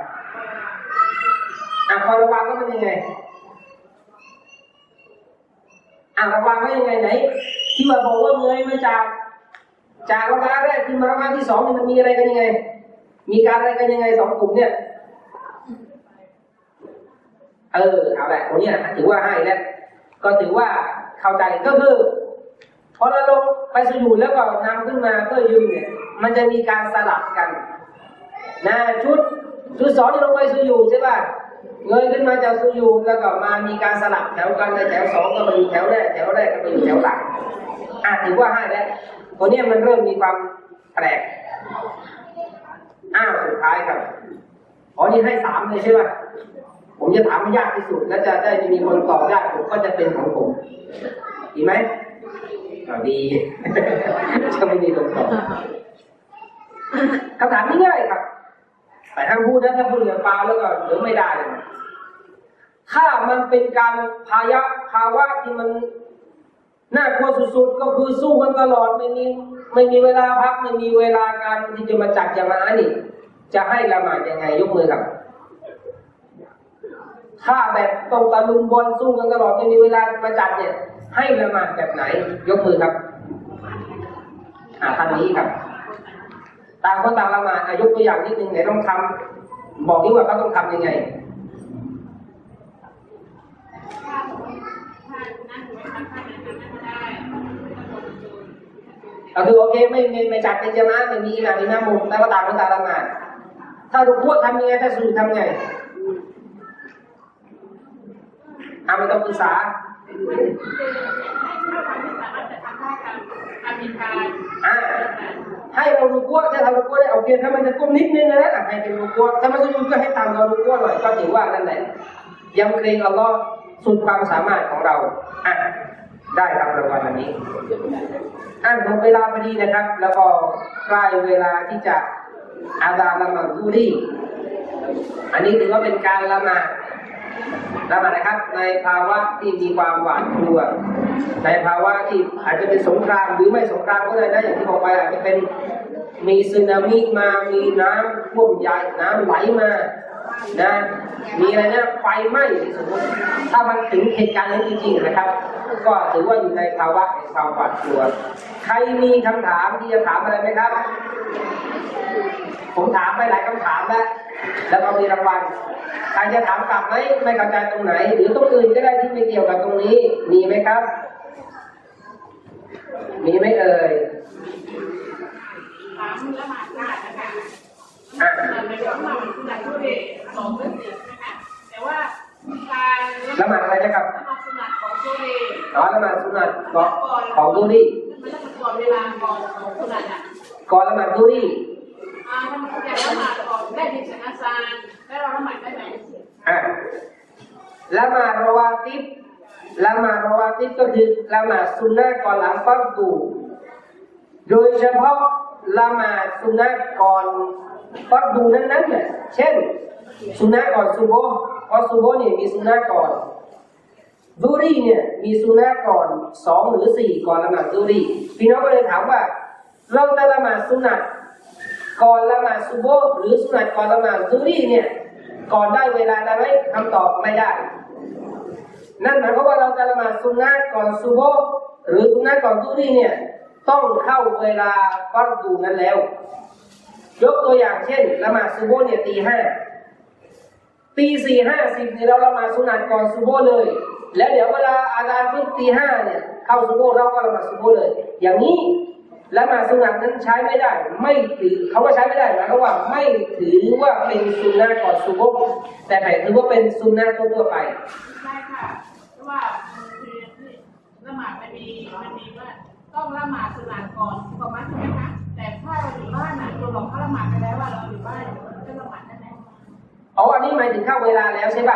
พอระวังก็มันยังไงระวังว่ายังไงไหนที่ว่าบอกว่าเงยมาจากระวังแรกคือมาระวังที่2มันมีอะไรกันยังไงมีการอะไรกันยังไง2 กลุ่มเนี่ยเอาแหละคนนี้ถือว่าให้แล้วก็ถือว่าเข้าใจก็คือพอเราลงไปสุญูดแล้วก็นำขึ้นมาเพื่อยืนเนี่ยมันจะมีการสลับกันนะชุด2ที่ลงไปสุญูดใช่ป่ะเงยขึ้นมาจากสุญูดแล้วก็มามีการสลับแถวกันในแถว2ก็มาอยู่แถวแรกก็มาอยู่แถวหลังถือว่าให้แล้วคนนี้มันเริ่มมีความแปลกสุดท้ายครับนี่ให้3เลยใช่ป่ะผมจะถามให้ยากที่สุดและจะได้มีคนตอบได้ผมก็จะเป็นของผมดีไหมดีจะไม่มีคนตอบคำถามนี้ง่ายครับแต่ถ้าพูดถ้าพูดเหลือเปล่าแล้วก็เหลือไม่ได้เลยถ้ามันเป็นการภาวะที่มันน่ากลัวสุดๆก็คือสู้กันตลอดไม่มีเวลาพักไม่มีเวลาการที่จะมาจัดจะมานี่จะให้ละหมาดยังไงยกมือครับถ้าแบบต้องตะลุมบอลสู้กันตลอดไม่มีเวลามาจัดเนี่ยให้ละหมาดแบบไหนยกมือครับท่านนี้ครับต่างคนต่างละหมาดยกตัวอย่างนิดนึงไหนต้องทำบอกที่ว่าเขาต้องทำยังไงก็คือโอเคไม่จัดเป็นจามะไม่มีอิหม่ามอิหม่ามแล้วก็ต่างคนต่างละหมาดถ้ารุกูทำยังไงถ้าสุญูดทำไงไม่ต้องปรึกษาให้เรารุกูถ้าทำรุกูได้โอเคถ้ามันจะก้มนิดนึงนะให้เป็นรุกูถ้ามันสุญูดก็ให้ตามเรารุกูหน่อยก็ถือว่านั่นแหละยำเกรงอัลลอฮ์สุดความสามารถของเราได้รับรางวัลอันนี้หมดเวลาพอดีนะครับแล้วก็ใกล้เวลาที่จะอาซานละหมาดซูรีอันนี้ถือว่าเป็นการละหมาดนะครับในภาวะที่มีความหวาดกลัวในภาวะที่อาจจะเป็นสงครามหรือไม่สงครามก็ได้นะอย่างที่บอกไปอาจจะเป็นมีสึนามิมามีน้ำท่วมใหญ่น้ำไหลมานะมีอะไรเนี่ยไฟไหม้สมมติถ้ามันถึงเหตุการณ์นั้นจริงๆนะครับก็ถือว่าอยู่ในภาวะแห่งความหวาดกลัวใครมีคำถามที่จะถามอะไรไหมครับผมถามไปหลายคำถามแล้วก็มีรางวัลใครจะถามกลับไหมไม่เข้าใจตรงไหนหรือตรงอื่นก็ได้ที่ไม่เกี่ยวกับตรงนี้มีไหมครับมีไหมเอ่ยถามละหมาดได้นะคะในเรื่องละหมาดสุนัตด้วยสองเรื่องนะคะแต่ว่าการละหมาดอะไรนะครับละหมาดสุนัตของตัวเองละหมาดสุนัตของตัวเองมันต้องก่อนเวลาก่อนของสุนัตก่อนละหมาดตัวเองมันจะละหมาดก่อนได้ดิฉันอาจารย์แล้วเราละหมาดได้ไหมละหมาดรอวาติบละหมาดรอวาติบก็คือละหมาดสุนนะก่อนหลังฟัรดูโดยเฉพาะละหมาดสุนนะก่อนฟัรดูนั้นเนี่ยเช่นสุนนะก่อนซุโบห์เพราะซุโบห์เนี่ยมีสุนนะก่อนซูรีเนี่ยมีสุนนะก่อน2 หรือ 4ก่อนละหมาดซูรีพี่น้องก็เลยถามว่าเราจะละหมาดสุนนะก่อนละหมาดซุโบห์หรือสุนนะก่อนละหมาดซูรีเนี่ยก่อนได้เวลาได้ไหมคำตอบไม่ได้นั่นหมายความว่าเราจะละหมาดสุนนะก่อนซุโบห์หรือสุนนะก่อนซูรีเนี่ยต้องเข้าเวลาฟัรดูนั้นแล้วยกตัวอย่างเช่นละหมาดซุโบห์เนี่ยตี 5 ตี 4:50เนี่ยเราละหมาดสุนัตก่อนซุโบห์เลยแล้วเดี๋ยวเวลาอาซานขึ้นตี 5เนี่ยเข้าซุโบห์เราก็ละหมาดซุโบห์เลยอย่างนี้ละหมาดสุนัตนั้นใช้ไม่ได้ไม่ถือเขาว่าใช้ไม่ได้หมายความว่าไม่ถือว่าเป็นสุนนะก่อนซุโบห์แต่ถือว่าเป็นสุนนะทั่วไปใช่ค่ะเพราะว่าละหมาดมันมีว่าต้องละหมาดสุนัตก่อนมัดใช่ไหมคะแต่ถ้าเราอยู่บ้านเราบอกเขาละหมาดไปแล้วว่าเราอยู่บ้านจะละหมาดได้ไหมอันนี้หมายถึงเข้าเวลาแล้วใช่ป่ะ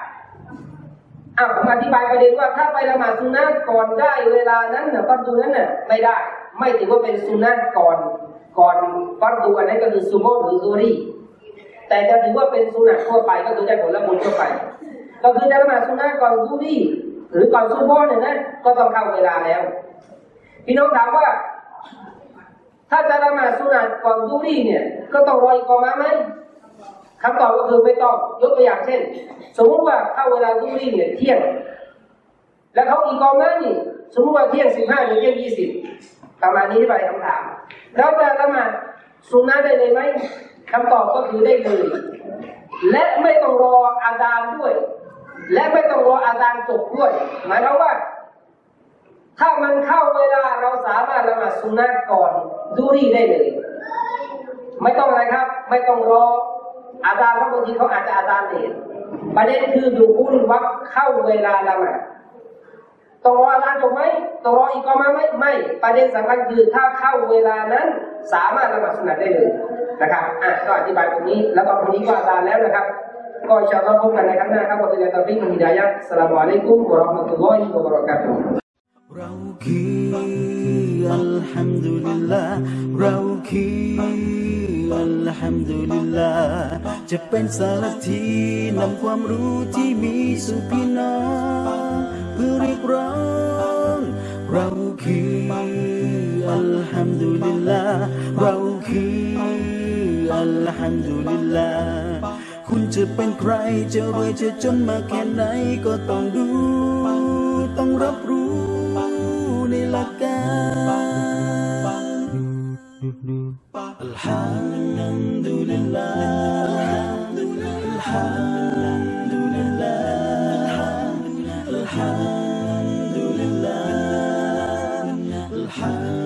ผมอธิบายประเด็นว่าถ้าไปละหมาดซุนนะก่อนได้เวลานั้นน่ะฟัรดูนั้นน่ะไม่ได้ไม่ถือว่าเป็นซุนนะก่อนฟัรดูอันนั้นก็คือซุโบห์หรือซูรีแต่จะถือว่าเป็นซุนนะทั่วไปก็คือได้ผลบุญทั่วไปก็คือจะละหมาดซุนนะก่อนซูรีหรือก่อนซุโบห์เนี่ยนะก็ต้องเข้าเวลาแล้วพี่น้องถามว่าถ้าจะละหมาดซุนนะก่อนซูรีเนี่ยก็ต้องรออิกอมะห์ไหมคำตอบก็คือไม่ต้องยกตัวอย่างเช่นสมมติว่าเข้าเวลาซูรีเนี่ยเที่ยงแล้วเขาอีกอมะห์นี่สมมติว่าเที่ยง 15 หรือเที่ยง 20ประมาณนี้ที่ไปคำถามเราจะละหมาดซุนนะได้เลยไหมคำตอบก็คือได้เลยและไม่ต้องรออาซานด้วยและไม่ต้องรออาซานจบด้วยหมายความว่าถ้ามันเข้าเวลาเราสามารถละหมาดซุนนะก่อนซูรีได้เลยไม่ต้องอะไรครับไม่ต้องรออาซานเพราะบางทีเขาอาจจะอาซานเลทประเด็นคือดูกุลวักเข้าเวลาละหมาดต้องรออาซานจบไหมต้องรออีกอมะห์ไหมไม่ประเด็นสำคัญคือถ้าเข้าเวลานั้นสามารถละหมาดสุนัตได้เลยนะครับก็อธิบายตรงนี้แล้วก็ตรงนี้ก็อาซานแล้วนะครับก็อินชาอัลลอฮ์พบกันในครั้งหน้าครับวะบิลลาฮิตอฟิกวะฮิดายะฮ์อัสสลามุอะลัยกุมวะเราะห์มะตุลลอฮิวะบะเราะกาตุฮ์เราคืออัลฮัมดุลิลลาห์เราคืออัลฮัมดุลิลลาห์จะเป็นสารทีนำความรู้ที่มีสู่พี่น้องเพื่อเรียกร้องเราคืออัลฮัมดุลิลลาห์เราคืออัลฮัมดุลิลลาห์คุณจะเป็นใครจะรวยจะจนมาแค่ไหนก็ต้องดูต้องรับรู้ในหลักการอัลฮัมดุลิลลาห์อัลฮัมดุลิลลาห์อัลฮัมดุลิลลาห์อัลฮัม